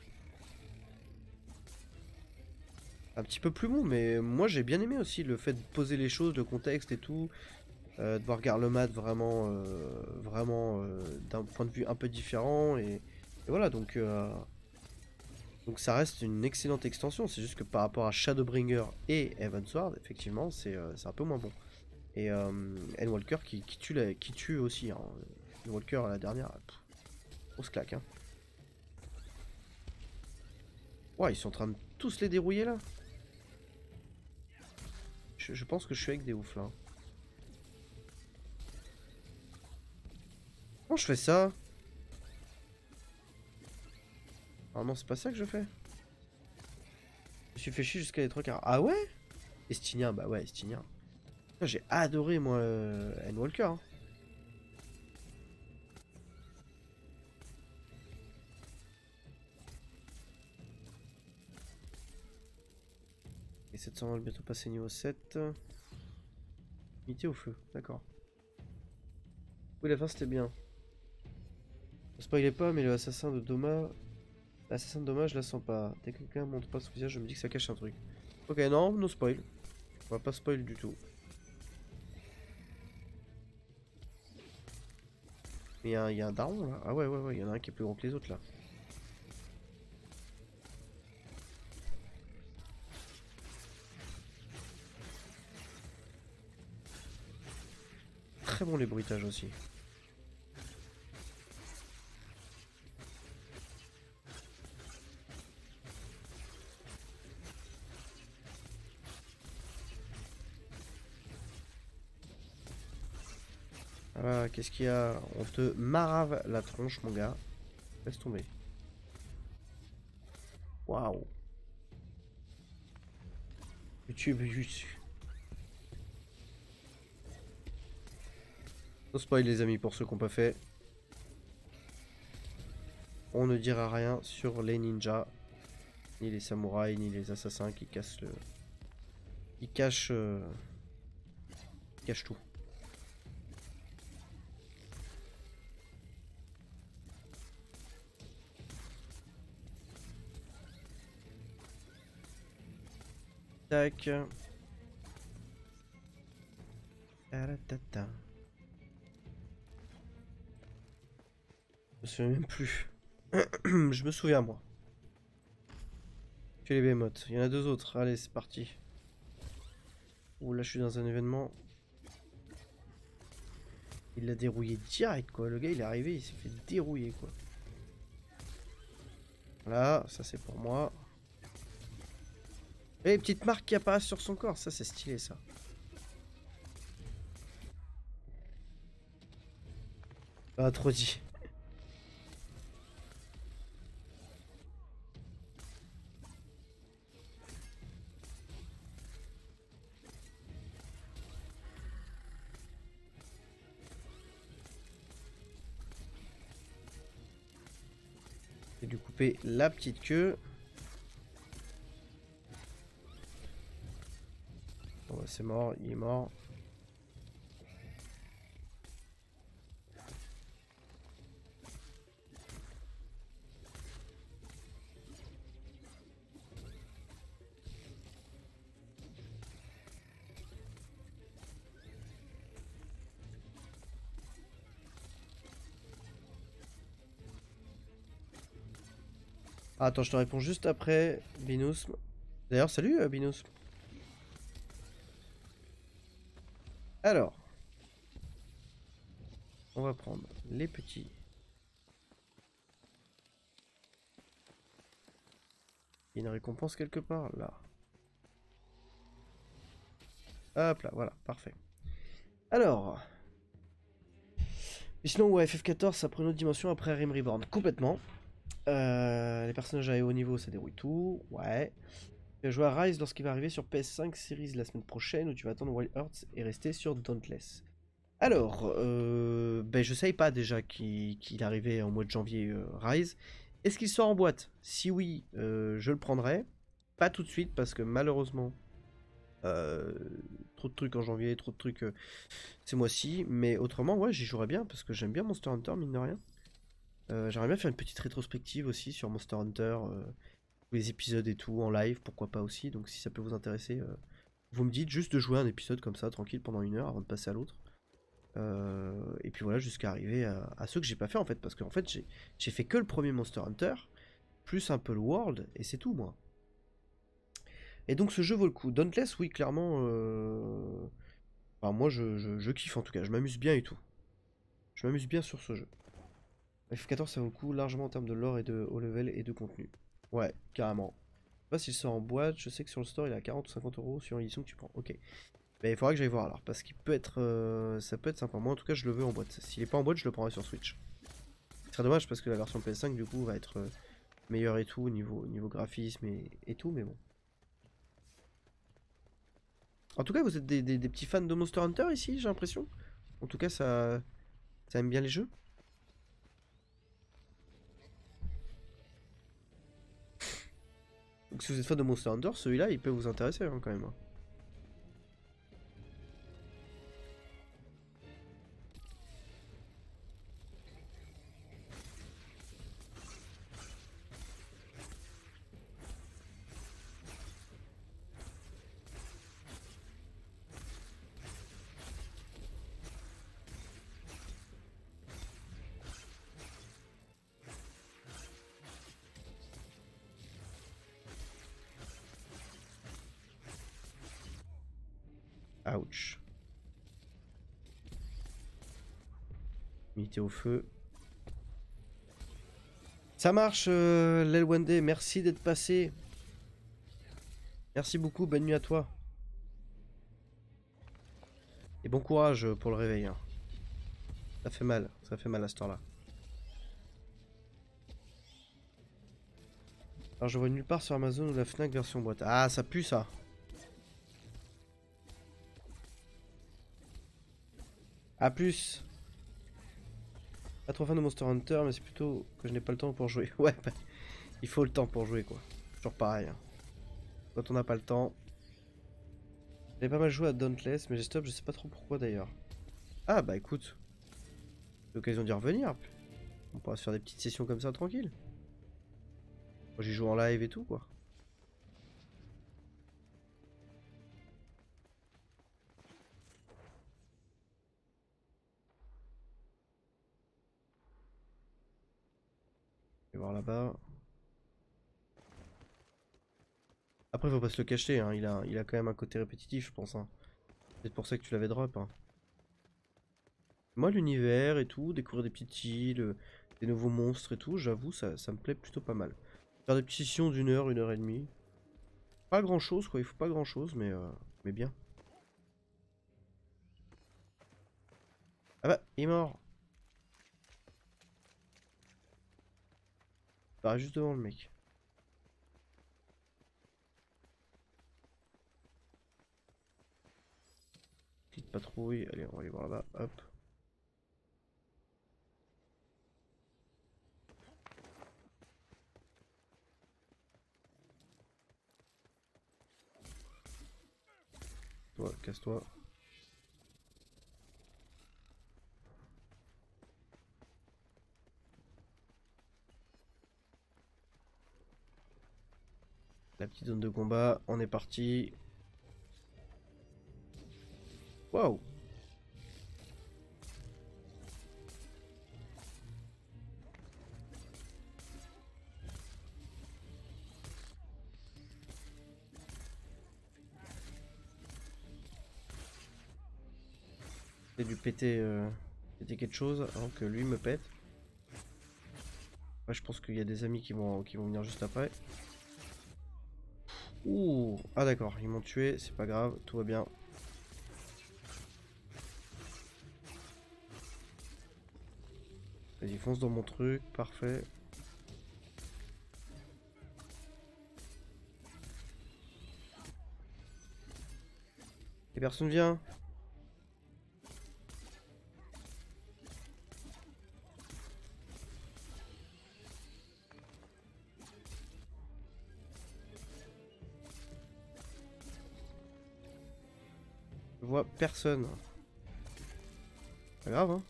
S1: un petit peu plus mou. Mais moi, j'ai bien aimé aussi le fait de poser les choses, le contexte et tout. De voir Garlemald vraiment d'un point de vue un peu différent. Et voilà, donc ça reste une excellente extension, c'est juste que par rapport à Shadowbringer et Evansward, effectivement, c'est un peu moins bon. Et Endwalker qui tue aussi, hein. Endwalker à la dernière, grosse claque, hein. Ouais, ils sont en train de tous les dérouiller là. Je pense que je suis avec des oufs là. Comment je fais ça? Normalement c'est pas ça que je fais. Je me suis fait chier jusqu'à les 3 quarts. Ah ouais? Estinien, bah ouais, Estinien. J'ai adoré moi Endwalker, hein. Et 720 bientôt passé niveau 7. Unité au feu, d'accord. Oui, la fin c'était bien. Ne spoilez pas, mais l'assassin de Doma, je la sens pas. Dès que quelqu'un montre pas son visage, je me dis que ça cache un truc. Ok, non, no spoil. On va pas spoil du tout. Mais il y a un daron là. Ah ouais, ouais, ouais, il y en a un qui est plus grand que les autres là. Très bon les bruitages aussi. Voilà, qu'est-ce qu'il y a? On te marave la tronche, mon gars. Laisse tomber. Waouh. YouTube. No spoil les amis pour ceux qui n'ont pas fait. On ne dira rien sur les ninjas, ni les samouraïs, ni les assassins qui cassent le... Ils cachent tout. Tac. Taratata. Je me souviens même plus. Je me souviens moi. Que les bémotes. Il y en a deux autres. Allez, c'est parti. Ouh, là je suis dans un événement. Il l'a dérouillé direct quoi. Le gars il est arrivé, il s'est fait dérouiller quoi. Voilà, ça c'est pour moi. Et petite marque qui apparaît sur son corps, ça c'est stylé ça. Ah, trop dit. Je vais lui couper la petite queue. Bon, bah, c'est mort, il est mort. Ah, attends, je te réponds juste après, Binous. D'ailleurs, salut Binous. Alors, on va prendre les petits. Il y a une récompense quelque part, là. Hop là, voilà, parfait. Alors. Et sinon, ouais, FF14, ça prend une autre dimension après Rim Reborn. Complètement. Les personnages à haut niveau, ça dérouille tout. Ouais. Tu vas jouer à Rise lorsqu'il va arriver sur PS5 Series la semaine prochaine, ou tu vas attendre Wild Hearts et rester sur Dauntless. Alors, ben je savais pas déjà qu'il arrivait en mois de janvier Rise. Est-ce qu'il sort en boîte? Si oui, je le prendrai. Pas tout de suite parce que malheureusement, trop de trucs en janvier, trop de trucs ces mois-ci. Mais autrement, ouais, j'y jouerais bien parce que j'aime bien Monster Hunter, mine de rien. J'aimerais bien faire une petite rétrospective aussi sur Monster Hunter, tous les épisodes et tout en live, pourquoi pas aussi. Donc si ça peut vous intéresser, vous me dites juste de jouer un épisode comme ça, tranquille, pendant 1 heure avant de passer à l'autre. Et puis voilà, jusqu'à arriver à ceux que j'ai pas fait en fait, parce qu'en fait j'ai fait que le premier Monster Hunter, plus un peu le World, et c'est tout moi. Et donc ce jeu vaut le coup. Dauntless, oui, clairement, enfin, moi je kiffe en tout cas, je m'amuse bien et tout. Je m'amuse bien sur ce jeu. F14 ça vaut le coup largement en termes de lore et de haut level et de contenu. Ouais, carrément. Je sais pas s'il sort en boîte, je sais que sur le store il est à 40 ou 50 euros sur l'édition que tu prends. Ok. Mais il faudra que j'aille voir alors, parce qu'il peut être, ça peut être sympa. Moi en tout cas je le veux en boîte. S'il est pas en boîte je le prendrai sur Switch. Ce serait dommage parce que la version PS5 du coup va être meilleure et tout au niveau graphisme et tout, mais bon. En tout cas vous êtes des petits fans de Monster Hunter ici, j'ai l'impression. En tout cas ça aime bien les jeux. Donc si vous êtes fan de Monster Hunter, celui-là il peut vous intéresser hein, quand même. Ouch. Unité au feu. Ça marche, l'Elwende. Merci d'être passé. Merci beaucoup, bonne nuit à toi. Et bon courage pour le réveil. Hein. Ça fait mal à ce temps-là. Alors je vois nulle part sur Amazon ou la Fnac version boîte. Ah, ça pue ça. A plus. Pas trop fan de Monster Hunter, mais c'est plutôt que je n'ai pas le temps pour jouer. Ouais, bah, il faut le temps pour jouer quoi. Toujours pareil, hein. Quand on n'a pas le temps. J'ai pas mal joué à Dauntless, mais j'ai stop, je sais pas trop pourquoi d'ailleurs. Ah bah écoute, l'occasion d'y revenir. On pourra se faire des petites sessions comme ça tranquille. Moi j'y joue en live et tout quoi. Je vais voir là-bas. Après faut pas se le cacher, hein. Il a quand même un côté répétitif je pense, hein. C'est pour ça que tu l'avais drop, hein. Moi l'univers et tout, découvrir des petites îles, des nouveaux monstres et tout, j'avoue ça me plaît plutôt pas mal. Faire des petites sessions une heure et demie. Pas grand chose quoi, il faut pas grand chose mais bien. Ah bah, il est mort. Il paraît juste devant le mec. Petite patrouille, allez on va aller voir là-bas, hop. Toi, casse-toi. La petite zone de combat, on est parti. Waouh! J'ai dû péter quelque chose avant que lui me pète. Ouais, je pense qu'il y a des amis qui vont venir juste après. Ouh! Ah d'accord, ils m'ont tué, c'est pas grave, tout va bien. Vas-y, fonce dans mon truc, parfait. Et personne vient? Je vois personne. Pas grave, hein?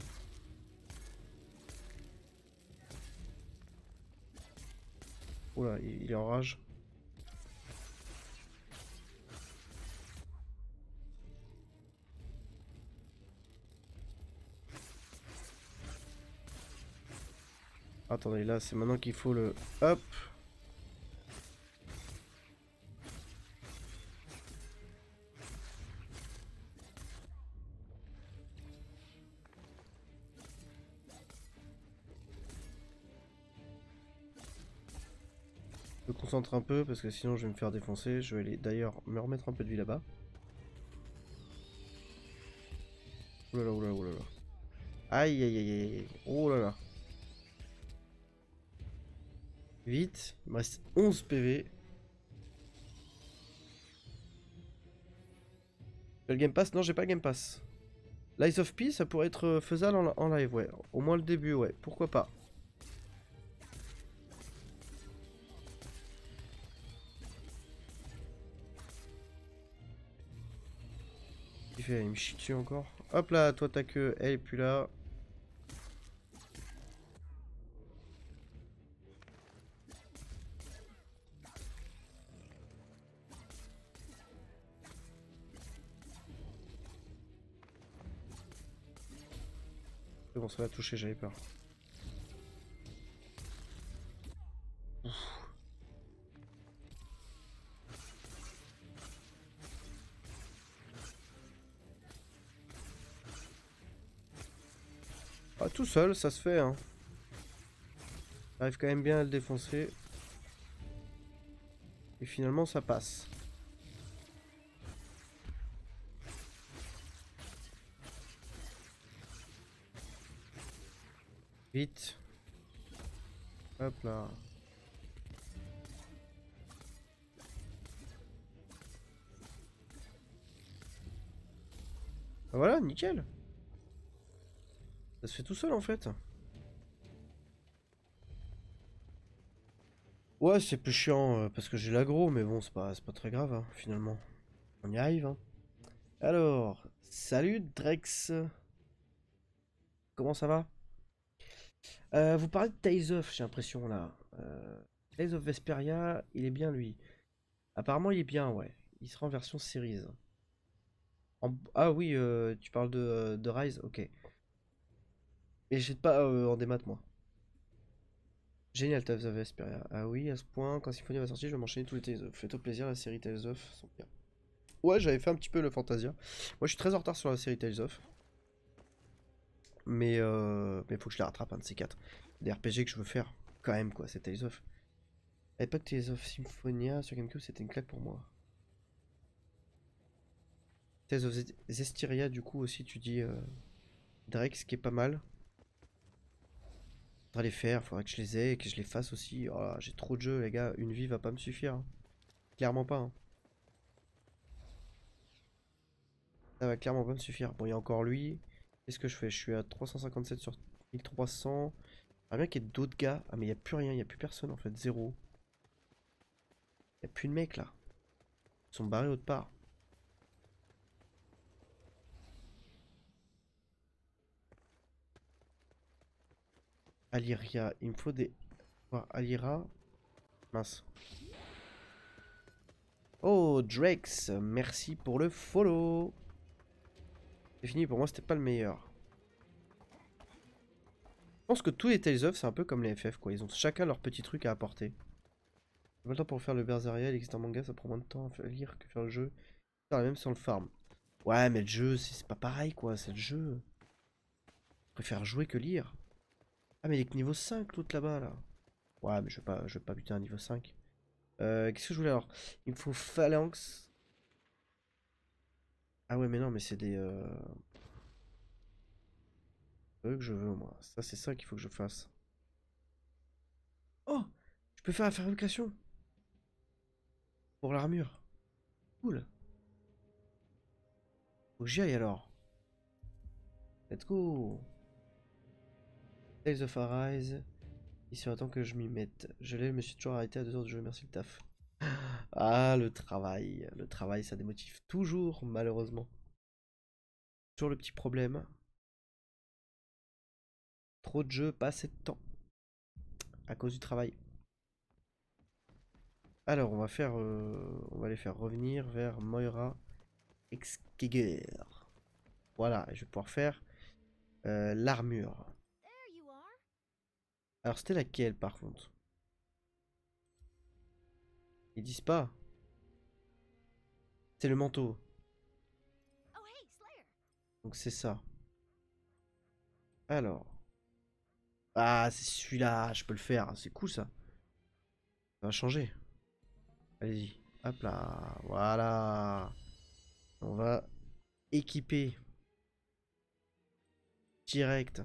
S1: Oula, il est en rage. Attendez, là, c'est maintenant qu'il faut le... Hop! Je me concentre un peu parce que sinon je vais me faire défoncer. Je vais aller d'ailleurs me remettre un peu de vie là-bas. Oulala, oulala, oulala. Aïe, aïe, aïe, aïe. Oh là là. Vite, il me reste 11 PV. J'ai le Game Pass? Non, j'ai pas le Game Pass. Lies of P, ça pourrait être faisable en live, ouais. Au moins le début, ouais. Pourquoi pas. Il fait, il me chie dessus encore. Hop là, toi ta queue, elle est plus là. C'est bon, ça va toucher, j'avais peur. Ah, tout seul, ça se fait, hein. J'arrive quand même bien à le défoncer. Et finalement, ça passe. Vite. Hop là. Ah, voilà, nickel. Ça se fait tout seul en fait. Ouais, c'est plus chiant parce que j'ai l'aggro, mais bon, c'est pas très grave hein, finalement. On y arrive. Hein. Alors, salut Drex. Comment ça va? Vous parlez de Tales of, j'ai l'impression là. Tales of Vesperia, il est bien lui. Apparemment, il est bien, ouais. Il sera en version series. Ah oui, tu parles de Rise, ok. Et j'ai pas en démat, moi. Génial, Tales of Vesperia. Ah oui, à ce point, quand Symphonia va sortir, je vais m'enchaîner tous les Tales of. Fais-toi plaisir, la série Tales of sont bien. Ouais, j'avais fait un petit peu le Fantasia. Moi, je suis très en retard sur la série Tales of. Mais faut que je les rattrape, un de ces quatre. Des RPG que je veux faire, quand même, quoi, c'est Tales of. À l'époque, Tales of Symphonia sur GameCube, c'était une claque pour moi. Tales of Zestiria, du coup, aussi, tu dis Drex, qui est pas mal. Faudra les faire, faudra que je les ai et que je les fasse aussi. Oh là, j'ai trop de jeux, les gars, une vie va pas me suffire. Hein. Clairement pas. Hein. Ça va clairement pas me suffire. Bon, il y a encore lui. Qu'est-ce que je fais? Je suis à 357 sur 1300. Ah bien qu'il y ait d'autres gars. Ah mais il n'y a plus rien, il n'y a plus personne en fait, zéro. Il n'y a plus de mecs là. Ils sont barrés autre part. Aliria, il me faut des... voir Alira. Mince. Oh, Drex, merci pour le follow. C'est fini, pour moi c'était pas le meilleur. Je pense que tous les Tales of c'est un peu comme les FF quoi. Ils ont chacun leur petit truc à apporter. J'ai pas le temps pour faire le Berseria, il existe un manga, ça prend moins de temps à lire que faire le jeu. Ça, même sans le farm. Ouais, mais le jeu, c'est pas pareil quoi, c'est le jeu. Je préfère jouer que lire. Ah, mais il est que niveau 5 l'autre là-bas là. Ouais, mais je vais pas buter un niveau 5. Qu'est-ce que je voulais alors? Il me faut Phalanx. Ah ouais, mais non, mais c'est des. Eux que je veux moi. Ça, c'est ça qu'il faut que je fasse. Oh! Je peux faire la fabrication pour l'armure. Cool. Faut que j'y aille alors. Let's go. Tales of Arise. Il serait temps que je m'y mette. Je me suis toujours arrêté à 2 heures de jeu, merci le taf. Ah, le travail. Le travail, ça démotive toujours, malheureusement. Toujours le petit problème. Trop de jeux, pas assez de temps. À cause du travail. Alors, on va les faire revenir vers Moira Exkeger. Voilà, et je vais pouvoir faire l'armure. Alors, c'était laquelle, par contre? Ils disent pas. C'est le manteau. Donc, c'est ça. Alors. Ah, c'est celui-là, je peux le faire. C'est cool, ça. Ça va changer. Allez-y. Hop là. Voilà. On va équiper. Direct.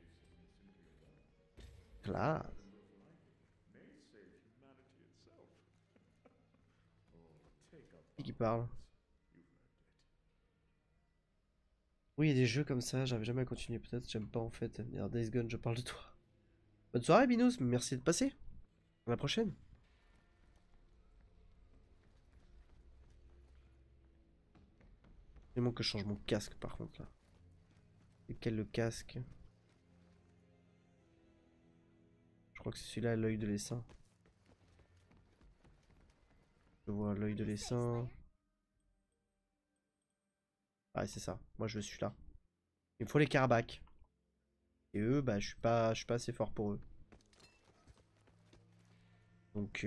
S1: Là. Qui parle? Oui, il y a des jeux comme ça, j'arrive jamais à continuer. Peut-être j'aime pas en fait. Merde, Days Gone, je parle de toi. Bonne soirée, Binous. Merci de passer. À la prochaine. Il manque que je change mon casque par contre là. Et quel le casque? Je crois que c'est celui-là, l'œil de l'essaim. Je vois l'œil de l'essaim. Ah, c'est ça. Moi, je veux celui-là. Il me faut les carabacs. Et eux, bah, je suis pas assez fort pour eux. Donc,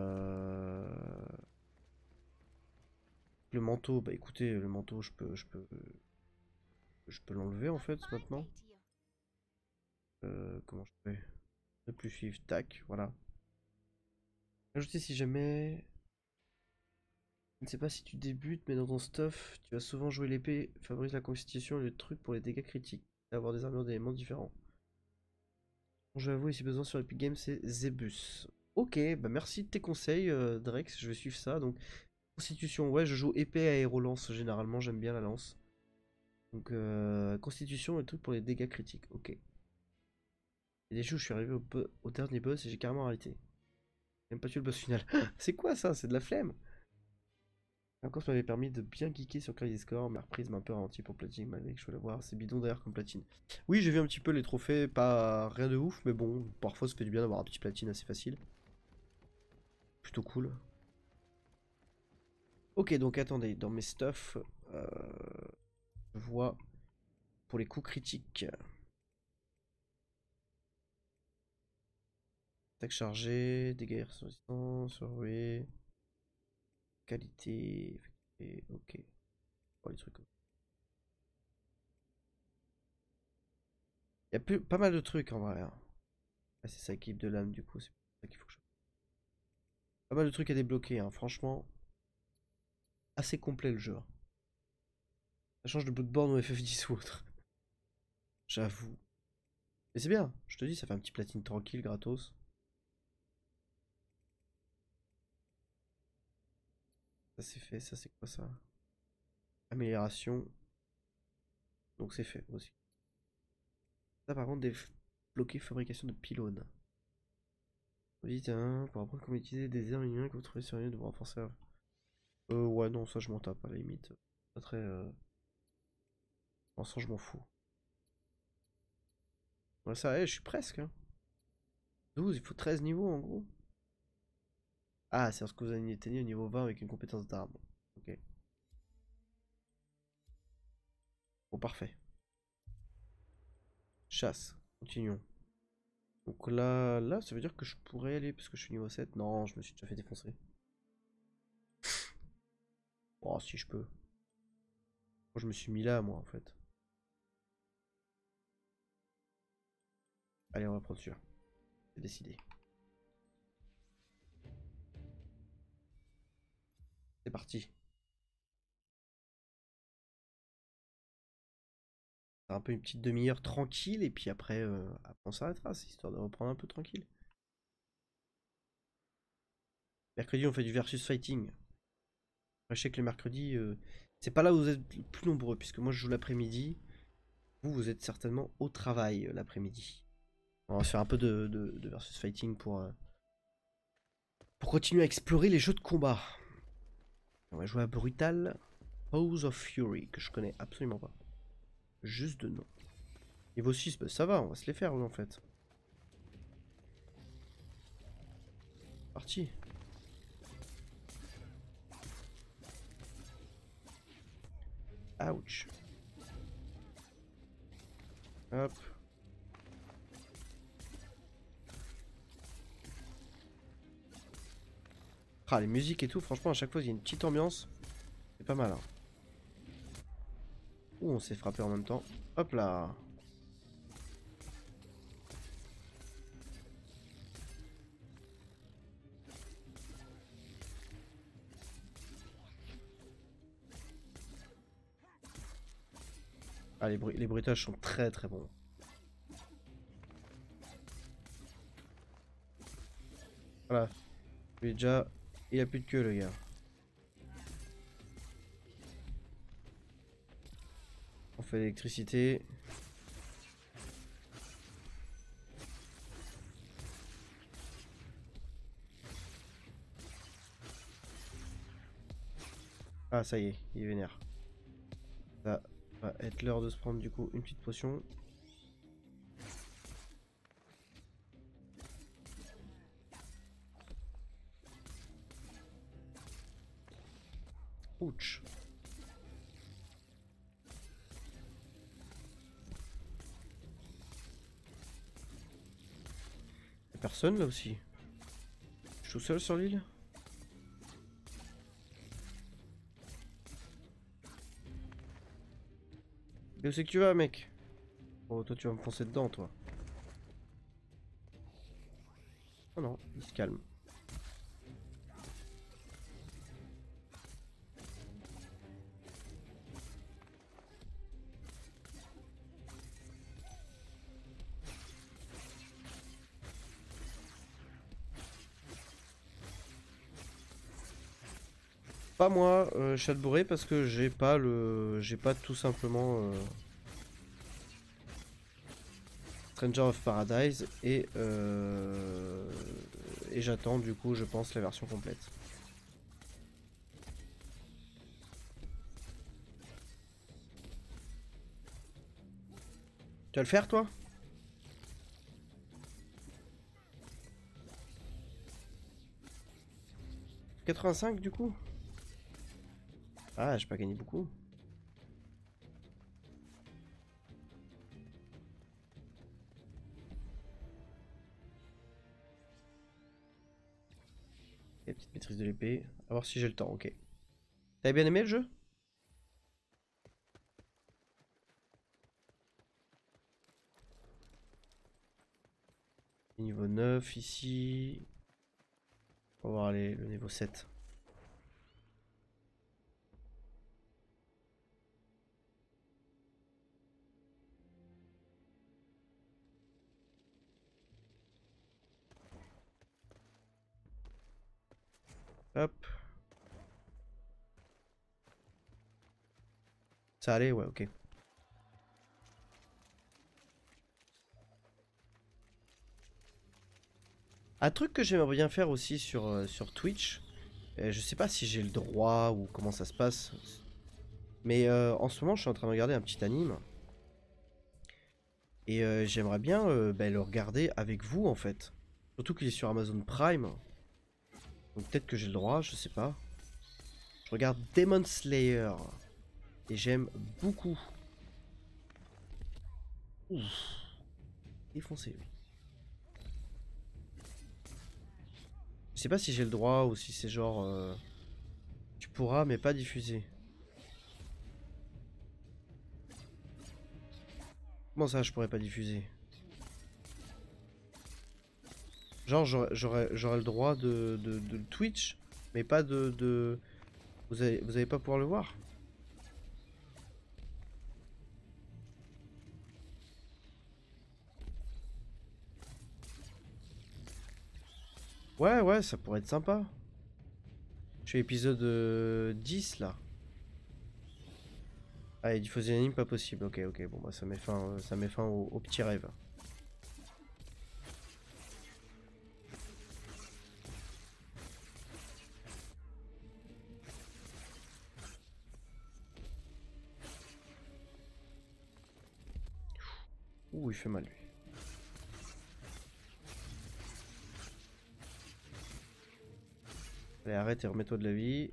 S1: le manteau, bah écoutez, le manteau, je peux l'enlever en fait maintenant. Comment je fais? Ne plus suivre, tac, voilà. Ajouter si jamais. Je ne sais pas si tu débutes, mais dans ton stuff, tu vas souvent jouer l'épée, favorise la constitution et le truc pour les dégâts critiques, et avoir des armures d'éléments différents. Je vais avouer si besoin sur Epic Games, c'est Zebus. Ok, bah merci de tes conseils, Drex, je vais suivre ça. Donc, constitution, ouais, je joue épée aéro-lance généralement, j'aime bien la lance. Donc, constitution, le truc pour les dégâts critiques, ok. Il y a des jeux où je suis arrivé au dernier boss et j'ai carrément arrêté. J'ai même pas tué le boss final. C'est quoi ça? C'est de la flemme! Encore, ça m'avait permis de bien geeker sur Crazy Score, mais reprise m'a un peu ralenti pour platine, malgré que je voulais voir. C'est bidon d'ailleurs comme platine. Oui, j'ai vu un petit peu les trophées, pas rien de ouf, mais bon, parfois ça fait du bien d'avoir un petit platine assez facile. Plutôt cool. Ok, donc attendez, dans mes stuff, je vois pour les coups critiques. Attaque chargée, dégâts résistants, survey, qualité, ok. Oh, les trucs comme il y a pas mal de trucs en vrai, hein. Ah, c'est ça, équipe de l'âme, du coup, c'est pour ça qu'il faut que je... Pas mal de trucs à débloquer, hein. Franchement, assez complet le jeu, hein. Ça change de Bloodborne ou FF10 ou autre. J'avoue. Mais c'est bien, je te dis, ça fait un petit platine tranquille, gratos. Ça c'est fait, ça c'est quoi ça? Amélioration. Donc c'est fait aussi. Ça par contre, débloquer fabrication de pylônes. Vite, hein, pour apprendre comment utiliser des armes humaines que vous trouvez sur une de vous renforcer. Ouais, non, ça je m'en tape à la limite. Pas très. En ça, je m'en fous. Ouais, ça, je suis presque, hein. 12, il faut 13 niveaux en gros. Ah, c'est parce que vous avez atteignez au niveau 20 avec une compétence d'arme. Ok. Bon, parfait. Chasse. Continuons. Donc là, ça veut dire que je pourrais aller parce que je suis niveau 7. Non, je me suis déjà fait défoncer. Oh, si je peux. Moi, je me suis mis là, moi, en fait. Allez, on va prendre celui-là. C'est décidé. C'est parti. Un peu une petite demi-heure tranquille et puis après on s'arrêtera, c'est histoire de reprendre un peu tranquille. Mercredi, on fait du versus fighting. Je sais que le mercredi, c'est pas là où vous êtes le plus nombreux, puisque moi je joue l'après-midi. Vous êtes certainement au travail l'après-midi. On va se faire un peu de versus fighting pour continuer à explorer les jeux de combat. On va jouer à Brutal House of Fury, que je connais absolument pas. Juste de nom. Niveau 6, bah, ça va, on va se les faire, en fait. Parti. Ouch. Hop. Ah, les musiques et tout, franchement, à chaque fois, il y a une petite ambiance. C'est pas mal, hein. Ouh, on s'est frappé en même temps. Hop là. Ah, les bruitages sont très très bons. Voilà. Lui, déjà, il a plus de queue, le gars. On fait l'électricité. Ah, ça y est, il est vénère. Ça va être l'heure de se prendre du coup une petite potion. Ouch. Y'a personne là aussi. Je suis tout seul sur l'île. Et où c'est que tu vas, mec? Oh, toi, tu vas me foncer dedans, toi. Oh non, il se calme. Pas moi, chat bourré, parce que j'ai pas tout simplement Stranger of Paradise et j'attends du coup, je pense, la version complète. Tu vas le faire toi? 85 du coup? Ah, j'ai pas gagné beaucoup. Et petite maîtrise de l'épée. A voir si j'ai le temps, ok. T'avais bien aimé le jeu? Niveau 9 ici. On va voir le niveau 7. Hop. Ça allait, ouais, ok. Un truc que j'aimerais bien faire aussi sur Twitch, je sais pas si j'ai le droit ou comment ça se passe, mais en ce moment je suis en train de regarder un petit anime et j'aimerais bien bah, le regarder avec vous en fait. Surtout qu'il est sur Amazon Prime, donc peut-être que j'ai le droit, je sais pas. Je regarde Demon Slayer et j'aime beaucoup. Ouf, défoncé. Je sais pas si j'ai le droit ou si c'est genre tu pourras mais pas diffuser. Comment ça je pourrais pas diffuser? Genre j'aurais le droit de Twitch, mais pas de... Vous allez pas pouvoir le voir? Ouais, ouais, ça pourrait être sympa. Je suis à épisode 10 là. Allez, diffuser l'anime, pas possible. Ok, ok, bon bah ça met fin au petit rêve. Ouh, il fait mal lui. Allez, arrête et remets-toi de la vie.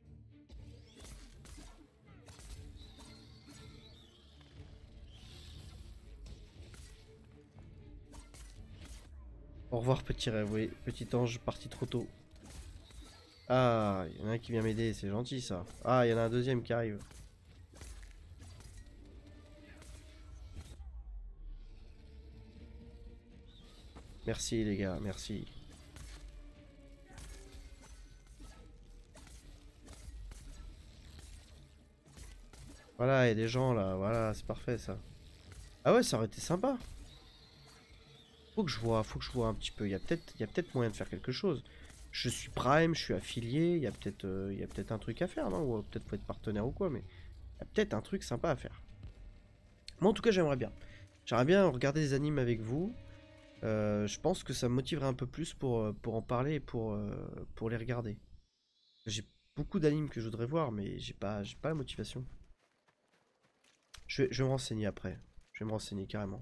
S1: Au revoir petit rêve, oui. Petit ange parti trop tôt. Ah, il y en a un qui vient m'aider, c'est gentil ça. Ah, il y en a un deuxième qui arrive. Merci les gars, merci. Voilà, il y a des gens là, voilà, c'est parfait ça. Ah ouais, ça aurait été sympa. Faut que je vois un petit peu. Il y a peut-être moyen de faire quelque chose. Je suis Prime, je suis affilié, il y a peut-être un truc à faire, non? Ou peut-être faut être partenaire ou quoi, mais il y a peut-être un truc sympa à faire. Moi, en tout cas, j'aimerais bien. J'aimerais bien regarder des animes avec vous. Je pense que ça me motiverait un peu plus pour en parler et pour les regarder. J'ai beaucoup d'animes que je voudrais voir, mais j'ai pas la motivation. Je vais me renseigner après. Je vais me renseigner carrément.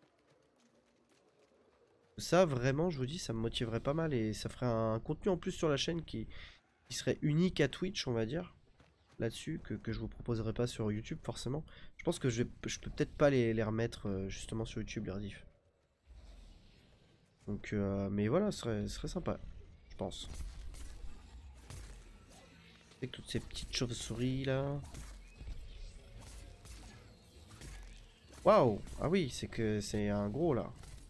S1: Ça, vraiment, je vous dis, ça me motiverait pas mal et ça ferait un contenu en plus sur la chaîne qui serait unique à Twitch, on va dire, là-dessus, que je vous proposerai pas sur YouTube forcément. Je pense que je peux peut-être pas les remettre justement sur YouTube, les rediffs. Donc, mais voilà, ce serait sympa, je pense. Avec toutes ces petites chauves-souris là. Waouh! Ah oui, c'est que c'est un gros là.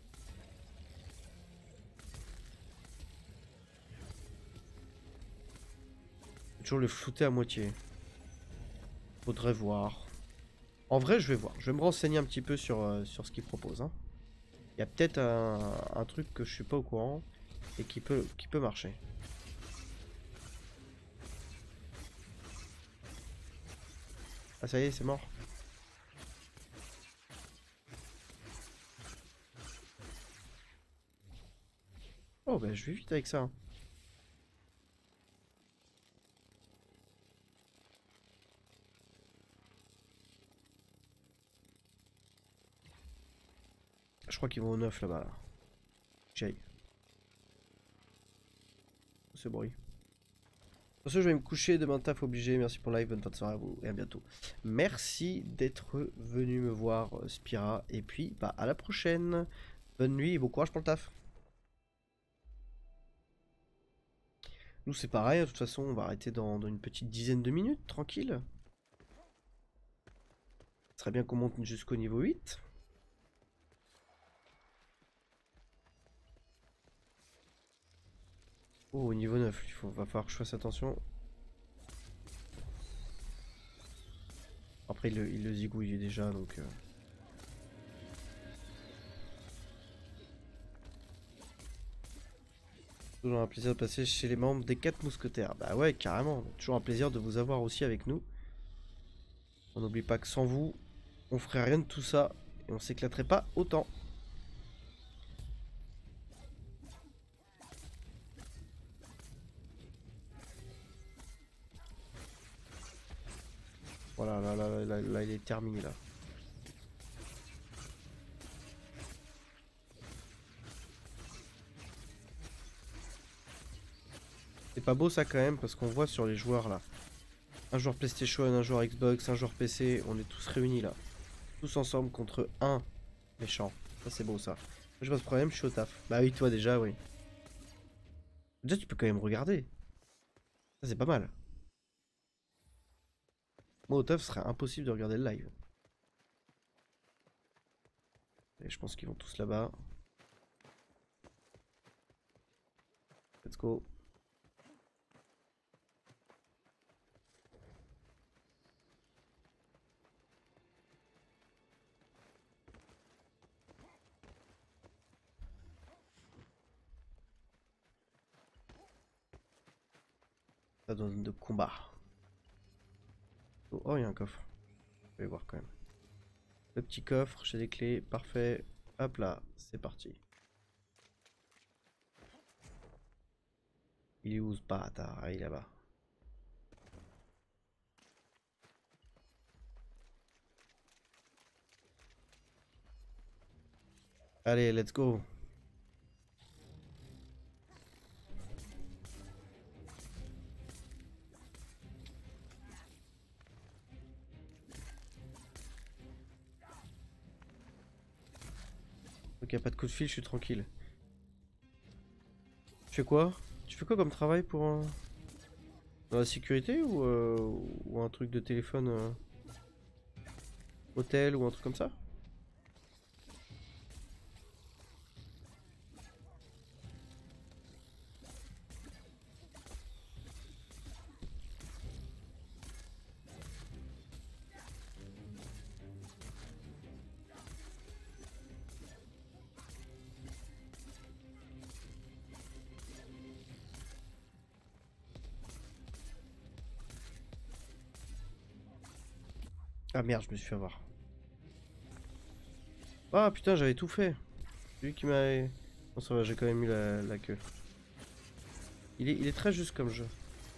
S1: Faut toujours le flouter à moitié. Faudrait voir. En vrai, je vais voir. Je vais me renseigner un petit peu sur ce qu'il propose. Hein. Il y a peut-être un truc que je suis pas au courant et qui peut marcher. Ah ça y est, c'est mort. Oh bah je vais vite avec ça, hein. Je crois qu'ils vont au 9 là-bas. Là. J'aille. C'est bruit. Pour ce, je vais me coucher, demain taf obligé. Merci pour le live, bonne fin de soirée à vous et à bientôt. Merci d'être venu me voir, Spira. Et puis, bah, à la prochaine. Bonne nuit et bon courage pour le taf. Nous, c'est pareil, de toute façon, on va arrêter dans une petite dizaine de minutes, tranquille. Ce serait bien qu'on monte jusqu'au niveau 8. Oh, au niveau 9, va falloir que je fasse attention. Après, il le zigouille déjà, donc... Toujours un plaisir de passer chez les membres des 4 mousquetaires. Bah ouais, carrément. Toujours un plaisir de vous avoir aussi avec nous. On n'oublie pas que sans vous, on ferait rien de tout ça. Et on s'éclaterait pas autant. Voilà, là, il est terminé là. C'est pas beau ça quand même parce qu'on voit sur les joueurs là. Un joueur PlayStation, un joueur Xbox, un joueur PC, on est tous réunis là. Tous ensemble contre un méchant. Ça c'est beau ça. Moi j'ai pas de problème, je suis au taf. Bah oui, toi déjà, oui. Déjà tu peux quand même regarder. Ça c'est pas mal. Moi au taf ce serait impossible de regarder le live. Et je pense qu'ils vont tous là-bas. Let's go. La zone de combat. Oh, oh, il y a un coffre. Je vais voir quand même. Le petit coffre, j'ai des clés, parfait. Hop là, c'est parti. Il est où ce bâtard? Ah, il est là-bas. Allez, let's go. Ok, pas de coup de fil, je suis tranquille. Tu fais quoi? Tu fais quoi comme travail pour dans la sécurité ou un truc de téléphone hôtel ou un truc comme ça? Ah merde, je me suis fait avoir. Ah putain, j'avais tout fait. C'est lui qui m'a... Bon ça va, j'ai quand même eu la queue. Il est très juste comme jeu.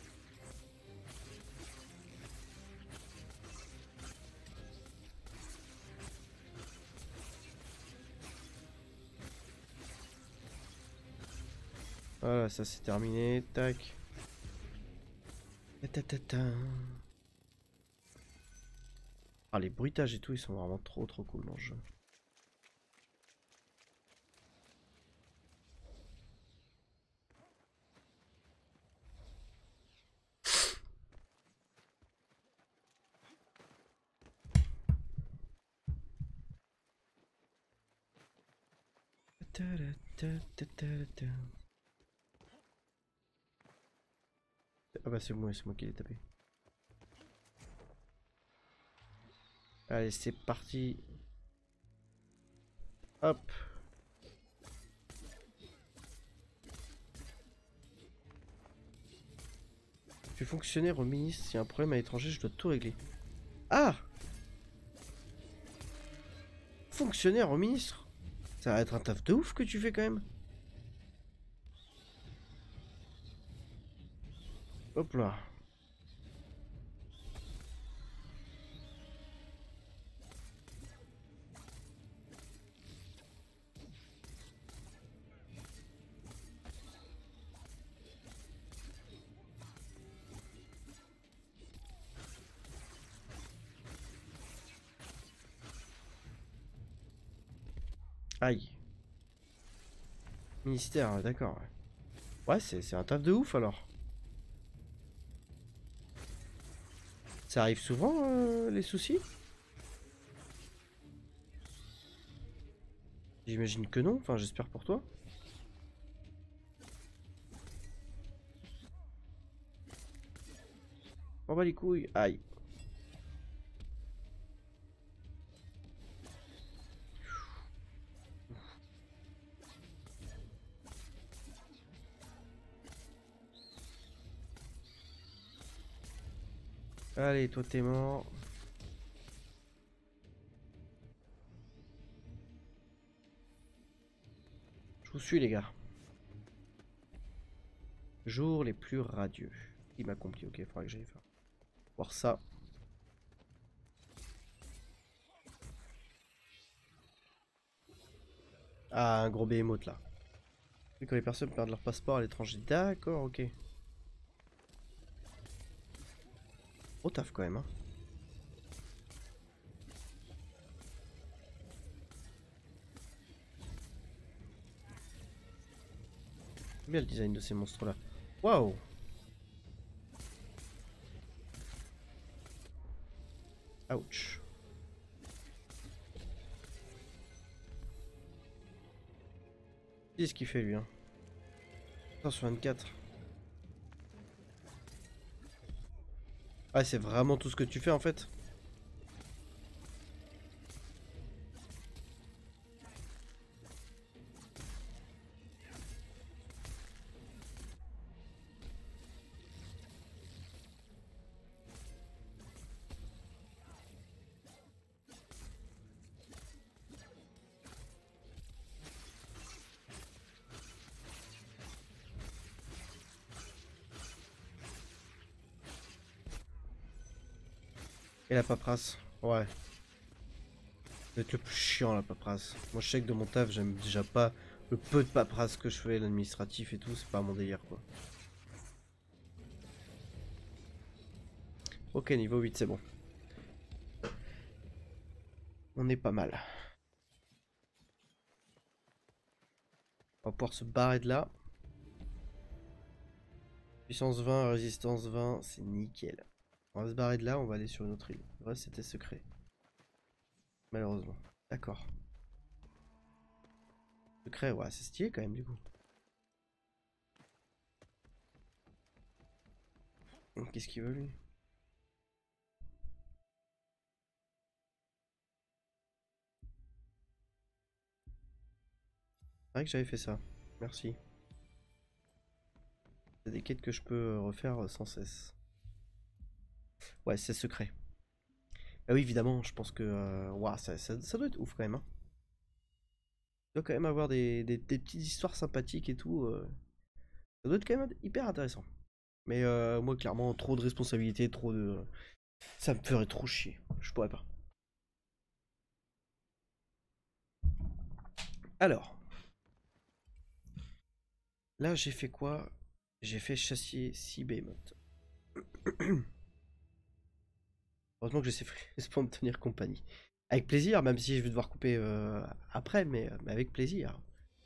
S1: Voilà, ça c'est terminé. Tac. Ta. Ah, les bruitages et tout, ils sont vraiment trop cool dans le jeu. Ah bah c'est moi qui l'ai tapé. Allez, c'est parti. Hop. Je fais fonctionnaire au ministre. S'il y a un problème à l'étranger, je dois tout régler. Ah! Fonctionnaire au ministre. Ça va être un taf de ouf que tu fais quand même. Hop là. Aïe. Ministère, d'accord. Ouais, c'est un taf de ouf alors. Ça arrive souvent, les soucis? J'imagine que non, enfin j'espère pour toi. On va les couilles, aïe. Allez, toi t'es mort. Je vous suis les gars. Jours les plus radieux. Il m'a compris, ok, faudra que j'aille faire. Voir ça. Ah, un gros behemoth là. Et quand les personnes perdent leur passeport à l'étranger. D'accord, ok. Gros taf quand même, hein. J'aime bien le design de ces monstres là. Waouh! Ouch. Qu'est-ce qu'il fait lui, hein? 124. Ah, c'est vraiment tout ce que tu fais en fait? Et la paperasse? Ouais. Ça va être le plus chiant la paperasse. Moi je sais que de mon taf j'aime déjà pas le peu de paperasse que je fais, l'administratif et tout, c'est pas mon délire quoi. Ok, niveau 8 c'est bon. On est pas mal. On va pouvoir se barrer de là. Puissance 20, résistance 20, c'est nickel. On va se barrer de là, on va aller sur une autre île. Le reste c'était secret. Malheureusement. D'accord. Secret, ouais, c'est stylé quand même du coup. Qu'est-ce qu'il veut lui? C'est vrai que j'avais fait ça. Merci. C'est des quêtes que je peux refaire sans cesse. Ouais, c'est secret. Ah oui, évidemment, je pense que... ouah, ça doit être ouf quand même, hein. Il doit quand même avoir des petites histoires sympathiques et tout. Ça doit être quand même hyper intéressant. Mais moi, clairement, trop de responsabilités, trop de... Ça me ferait trop chier. Je pourrais pas. Alors, là, j'ai fait quoi? J'ai fait châssis 6 Behemoth. Heureusement que je sais pour me tenir compagnie. Avec plaisir, même si je vais devoir couper après, mais avec plaisir.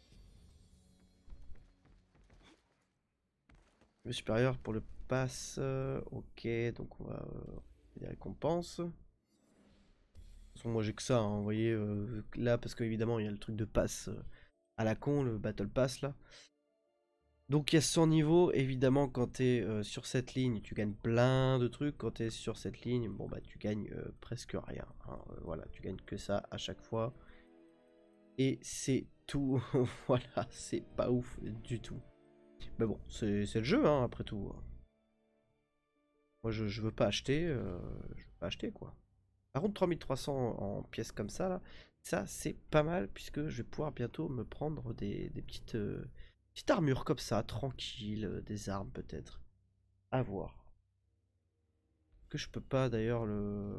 S1: Le supérieur pour le pass. Ok, donc on va des récompenses. De toute façon, moi j'ai que ça, hein, vous voyez, là, parce qu'évidemment il y a le truc de pass à la con, le Battle Pass là. Donc il y a 100 niveaux, évidemment quand tu es sur cette ligne, tu gagnes plein de trucs. Quand tu es sur cette ligne, bon bah tu gagnes presque rien, hein. Voilà, tu gagnes que ça à chaque fois. Et c'est tout, voilà, c'est pas ouf du tout. Mais bon, c'est le jeu, hein, après tout. Moi je veux pas acheter, je veux pas acheter quoi. Par contre 3300 en pièces comme ça là, ça c'est pas mal puisque je vais pouvoir bientôt me prendre des petites armures comme ça, tranquille, des armes peut-être. À voir. Que je peux pas d'ailleurs le...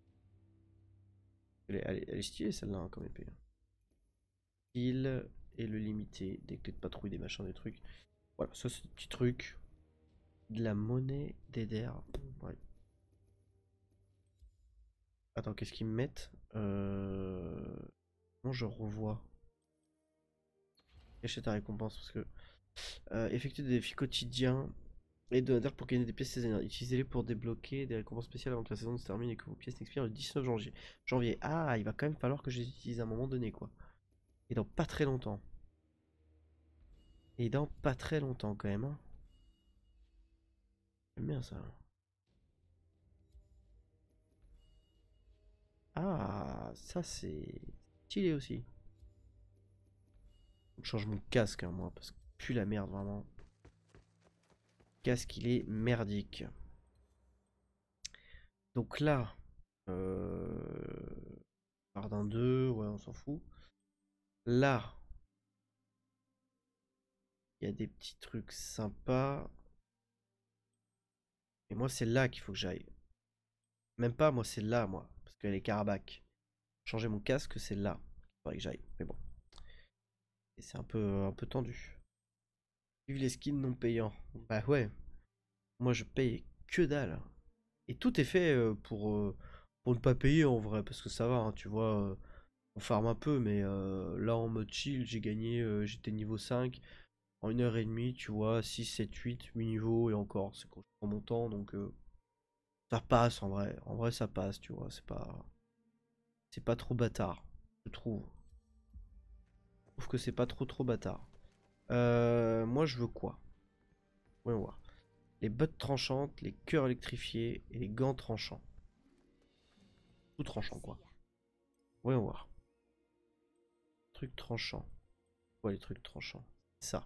S1: elle est stylée celle-là hein, comme épée. Style et le limité, des clés de patrouille, des machins, des trucs. Voilà, ça c'est des petits trucs. De la monnaie d'Eder. Ouais. Attends, qu'est-ce qu'ils me mettent Comment je revois Cacher ta récompense parce que... effectuer des défis quotidiens et donateurs pour gagner des pièces saisonnières. Utilisez-les pour débloquer des récompenses spéciales avant que la saison ne se termine et que vos pièces n'expirent le 19 janvier. Ah, il va quand même falloir que je les utilise à un moment donné, quoi. Et dans pas très longtemps. Et dans pas très longtemps, quand même. Hein. J'aime bien ça. Ah, ça c'est stylé aussi. Je change mon casque, hein, moi, parce que pue la merde, vraiment. Casque, il est merdique. Donc là, Jardin 2, ouais, on s'en fout. Là, il y a des petits trucs sympas. Et moi, c'est là qu'il faut que j'aille. Même pas, moi, c'est là, moi. Parce qu'elle est Carabac. Changer mon casque, c'est là. Il faudrait que j'aille. Mais bon. Et c'est un peu tendu. Vive les skins non payants. Bah ouais. Moi, je paye que dalle. Et tout est fait pour ne pas payer en vrai. Parce que ça va, hein, tu vois. On farm un peu, mais là, en mode chill, j'ai gagné. J'étais niveau 5. En 1h30, tu vois. 6, 7, 8, 8 niveaux. Et encore, c'est quand je prends mon temps. Donc, ça passe en vrai. En vrai, ça passe, tu vois. C'est pas trop bâtard, je trouve. Je trouve que c'est pas trop bâtard. Moi, je veux quoi? Voyons voir. Les bottes tranchantes, les cœurs électrifiés et les gants tranchants. Tout tranchant, quoi. Voyons voir. Trucs tranchants. Ouais, les trucs tranchants. Ça.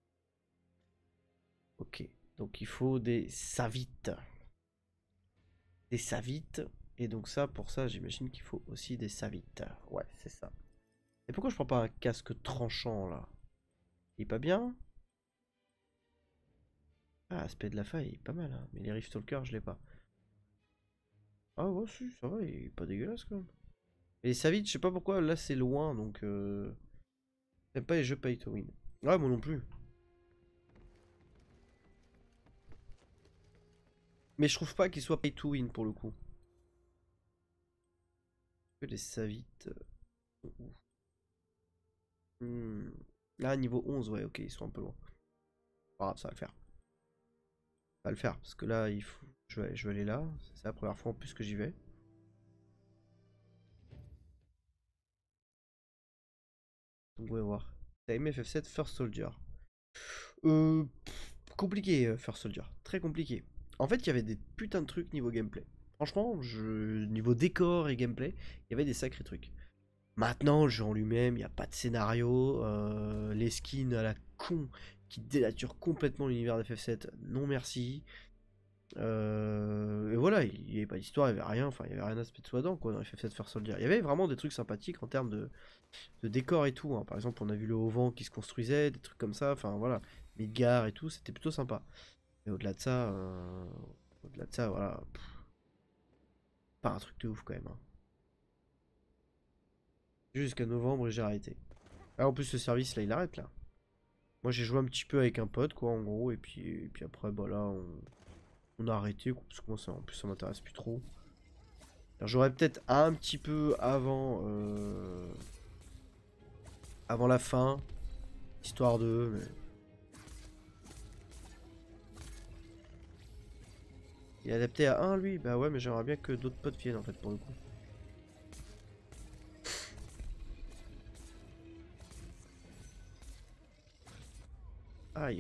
S1: Ok. Donc, il faut des savites. Des savites. Et donc ça, pour ça, j'imagine qu'il faut aussi des savites. Ouais, c'est ça. Et pourquoi je prends pas un casque tranchant, là? Il est pas bien? Ah, aspect de la faille, il est pas mal, hein. Mais les Rift Stalker, je l'ai pas. Ah ouais, si, ça va, il est pas dégueulasse quand même. Et ça vite, je sais pas pourquoi, là c'est loin, donc j'aime pas les jeux pay to win. Ouais, moi non plus. Mais je trouve pas qu'il soit pay to win pour le coup. Que les Savites. Là, niveau 11, ouais, ok, ils sont un peu loin. Ah, ça va le faire. Ça va le faire, parce que là, il faut... je vais aller là. C'est la première fois en plus que j'y vais. Donc, on va voir. T'as aimé FF7 First Soldier. Compliqué, First Soldier. Très compliqué. En fait, il y avait des putains de trucs niveau gameplay. Franchement, niveau décor et gameplay, il y avait des sacrés trucs. Maintenant, le jeu en lui-même, il n'y a pas de scénario. Les skins à la con qui dénaturent complètement l'univers d'FF7, non merci. Et voilà, il n'y avait pas d'histoire, il n'y avait rien. Enfin, il n'y avait rien à se mettre sous la dent quoi, dans FF7 First Soldier. Il y avait vraiment des trucs sympathiques en termes de décor et tout. Hein. Par exemple, on a vu le Haut-Vent qui se construisait, des trucs comme ça. Enfin, voilà. Midgar et tout, c'était plutôt sympa. Et au-delà de ça, voilà. Pas un truc de ouf quand même. Hein. Jusqu'à novembre et j'ai arrêté. Ah, en plus, ce service là, il arrête là. Moi, j'ai joué un petit peu avec un pote, quoi, en gros. Et puis après, bah là, on a arrêté. Quoi, parce que moi, ça, en plus, ça m'intéresse plus trop. J'aurais peut-être un petit peu avant la fin. Histoire de. Mais... Il est adapté à 1 lui? Bah ouais, mais j'aimerais bien que d'autres potes viennent en fait pour le coup. Aïe.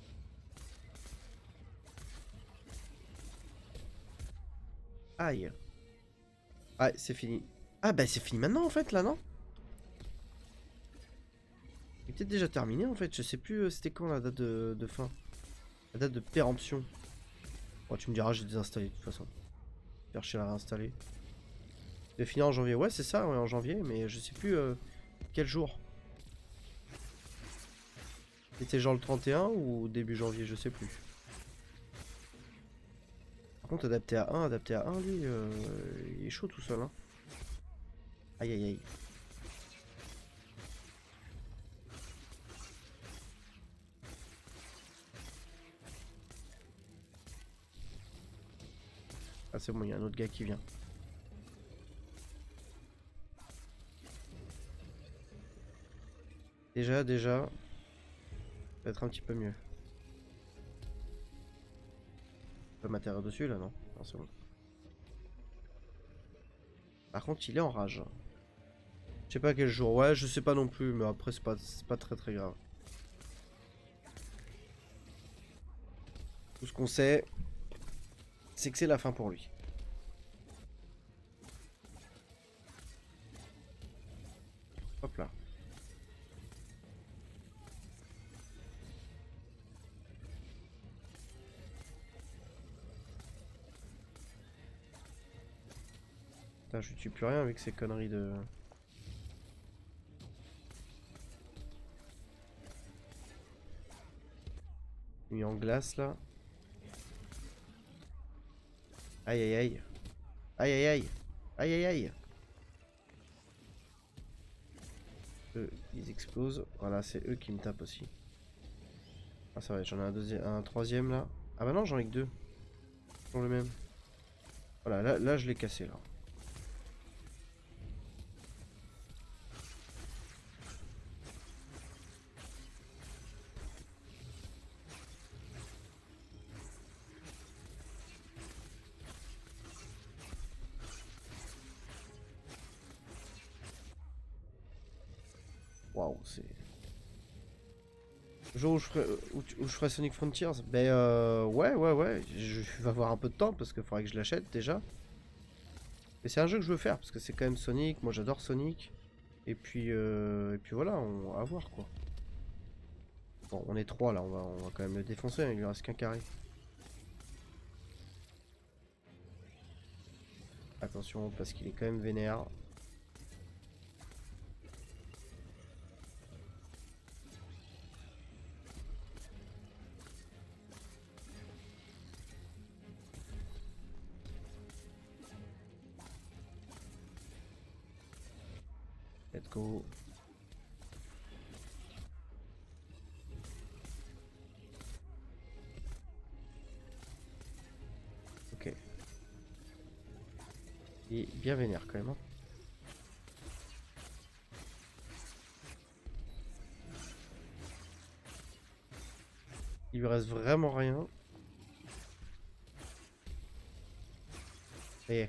S1: Aïe. Ah, c'est fini. Ah bah c'est fini maintenant en fait là, non? Il est peut-être déjà terminé en fait, je sais plus c'était quand la date de fin. La date de péremption. Bon, tu me diras, j'ai désinstallé de toute façon. Faire chier à la réinstaller. De finir en janvier. Ouais, c'est ça, ouais, en janvier, mais je sais plus quel jour. C'était genre le 31 ou début janvier, je sais plus. Par contre, adapté à un, lui, il est chaud tout seul, hein. Aïe aïe aïe. Ah, c'est bon, il y a un autre gars qui vient. Déjà, ça va être un petit peu mieux. On peut m'atterrir dessus là, non? Non, c'est bon. Par contre, il est en rage. Je sais pas quel jour. Ouais, je sais pas non plus, mais après, c'est pas très très grave. Tout ce qu'on sait, c'est que c'est la fin pour lui. Hop là. Putain, je tue plus rien avec ces conneries de... Lui en glace là. Aïe aïe aïe. Aïe aïe aïe. Aïe aïe aïe. Eux, ils explosent. Voilà, c'est eux qui me tapent aussi. Ah, ça va, j'en ai un deuxième, un troisième là. Ah bah non, j'en ai que deux. Toujours le même. Voilà, là je l'ai cassé là. Waouh, c'est... Le jour où où je ferai Sonic Frontiers, ben ouais, je vais avoir un peu de temps parce qu'il faudrait que je l'achète déjà. Mais c'est un jeu que je veux faire parce que c'est quand même Sonic, moi j'adore Sonic. Et puis voilà, on va voir quoi. Bon, on est trois là, on va quand même le défoncer, hein, il lui reste qu'un carré. Attention parce qu'il est quand même vénère. Let's go. Ok. Il est bien vénère quand même, hein. Il lui reste vraiment rien. Ça y est.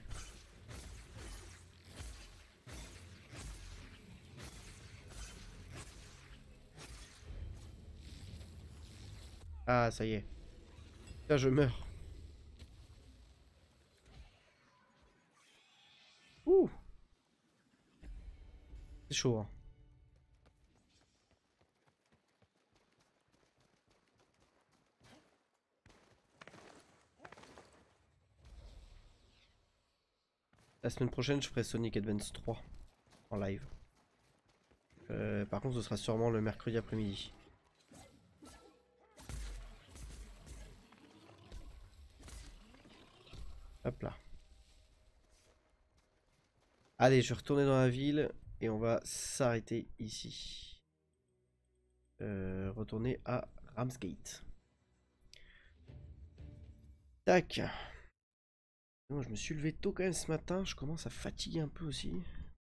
S1: Ah, ça y est. Là, je meurs. Ouh, c'est chaud, hein. La semaine prochaine, je ferai Sonic Advance 3 en live. Par contre, ce sera sûrement le mercredi après-midi. Hop là. Allez, je vais retourner dans la ville et on va s'arrêter ici. Retourner à Ramsgate. Tac. Bon, je me suis levé tôt quand même ce matin. Je commence à fatiguer un peu aussi.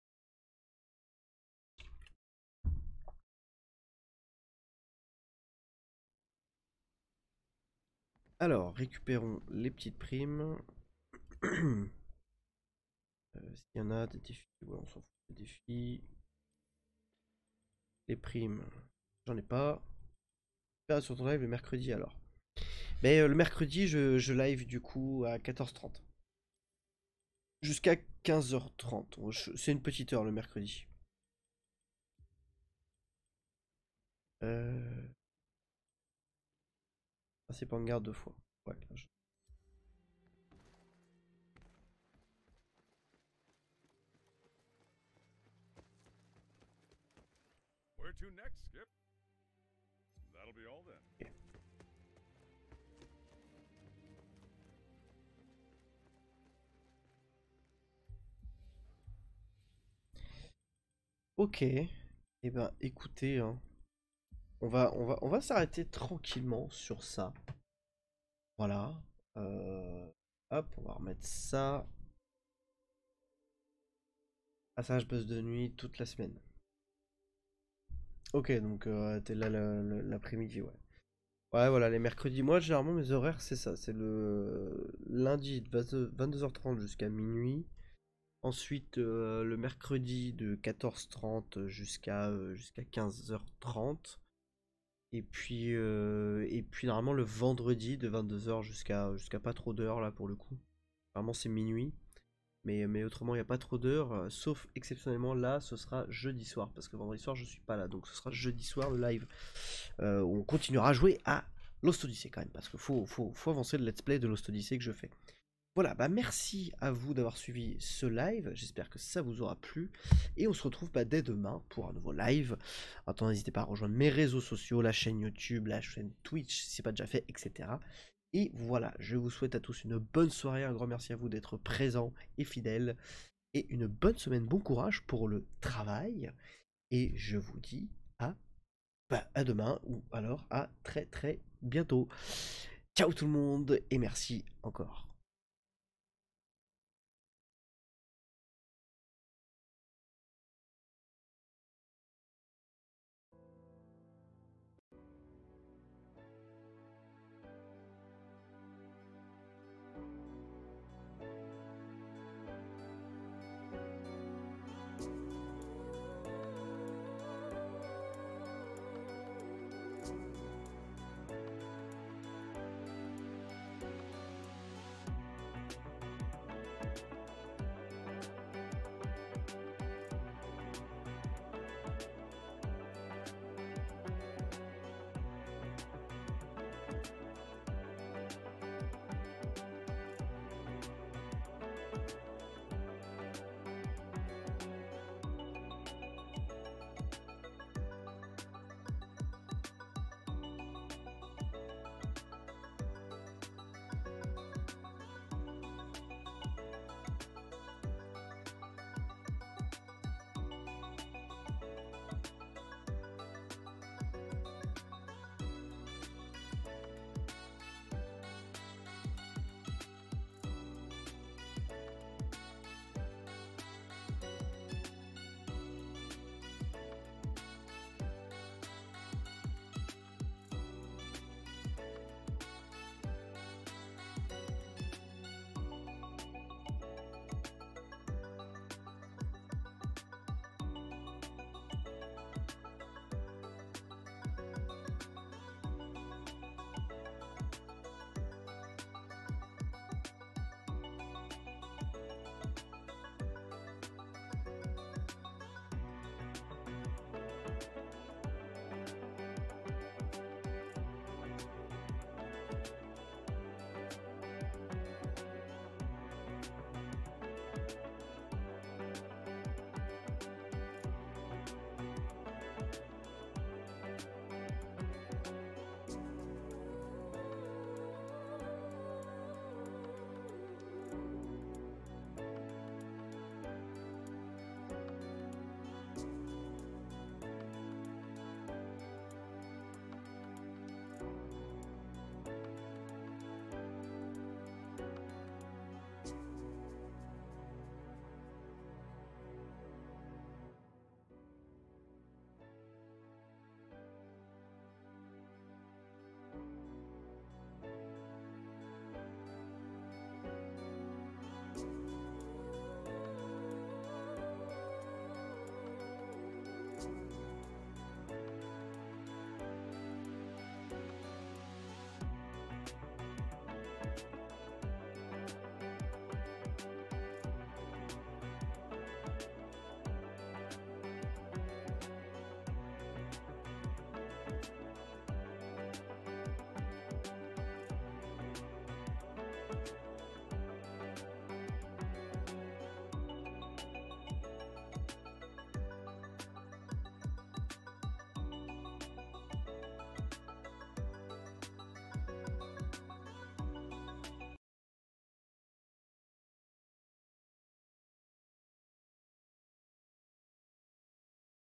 S1: Alors, récupérons les petites primes. S'il y en a des défis, ouais, on s'en fout des défis. Les primes, j'en ai pas. Sur ton live le mercredi alors. Mais le mercredi, je live du coup à 14h30. Jusqu'à 15h30. C'est une petite heure le mercredi. Euh... Ah, c'est pas en garde deux fois. Ouais, là,
S2: Where to next, Skip? That'll be all then.
S1: Ok. Eh ben, écoutez, hein, on va s'arrêter tranquillement sur ça. Voilà. Euh, Hop, on va remettre ça. Passage buzz de nuit toute la semaine. Ok, donc t'es là l'après-midi, ouais. Ouais, voilà, les mercredis. Moi, généralement, mes horaires, c'est ça. C'est le lundi de 22h30 jusqu'à minuit. Ensuite, le mercredi de 14h30 jusqu'à 15h30. Et puis normalement, le vendredi de 22h jusqu'à pas trop d'heures, là, pour le coup. Vraiment, c'est minuit. Mais autrement, il n'y a pas trop d'heures. Sauf exceptionnellement, là, ce sera jeudi soir. Parce que vendredi soir, je suis pas là. Donc, ce sera jeudi soir, le live. Où on continuera à jouer à Lost Odyssey quand même. Parce qu'il faut avancer le let's play de Lost Odyssey que je fais. Voilà, bah merci à vous d'avoir suivi ce live, j'espère que ça vous aura plu, et on se retrouve dès demain pour un nouveau live. Attends, n'hésitez pas à rejoindre mes réseaux sociaux, la chaîne YouTube, la chaîne Twitch si c'est pas déjà fait, etc. Et voilà, je vous souhaite à tous une bonne soirée, un grand merci à vous d'être présents et fidèles, et une bonne semaine, bon courage pour le travail, et je vous dis à demain, ou alors à très très bientôt. Ciao tout le monde, et merci encore.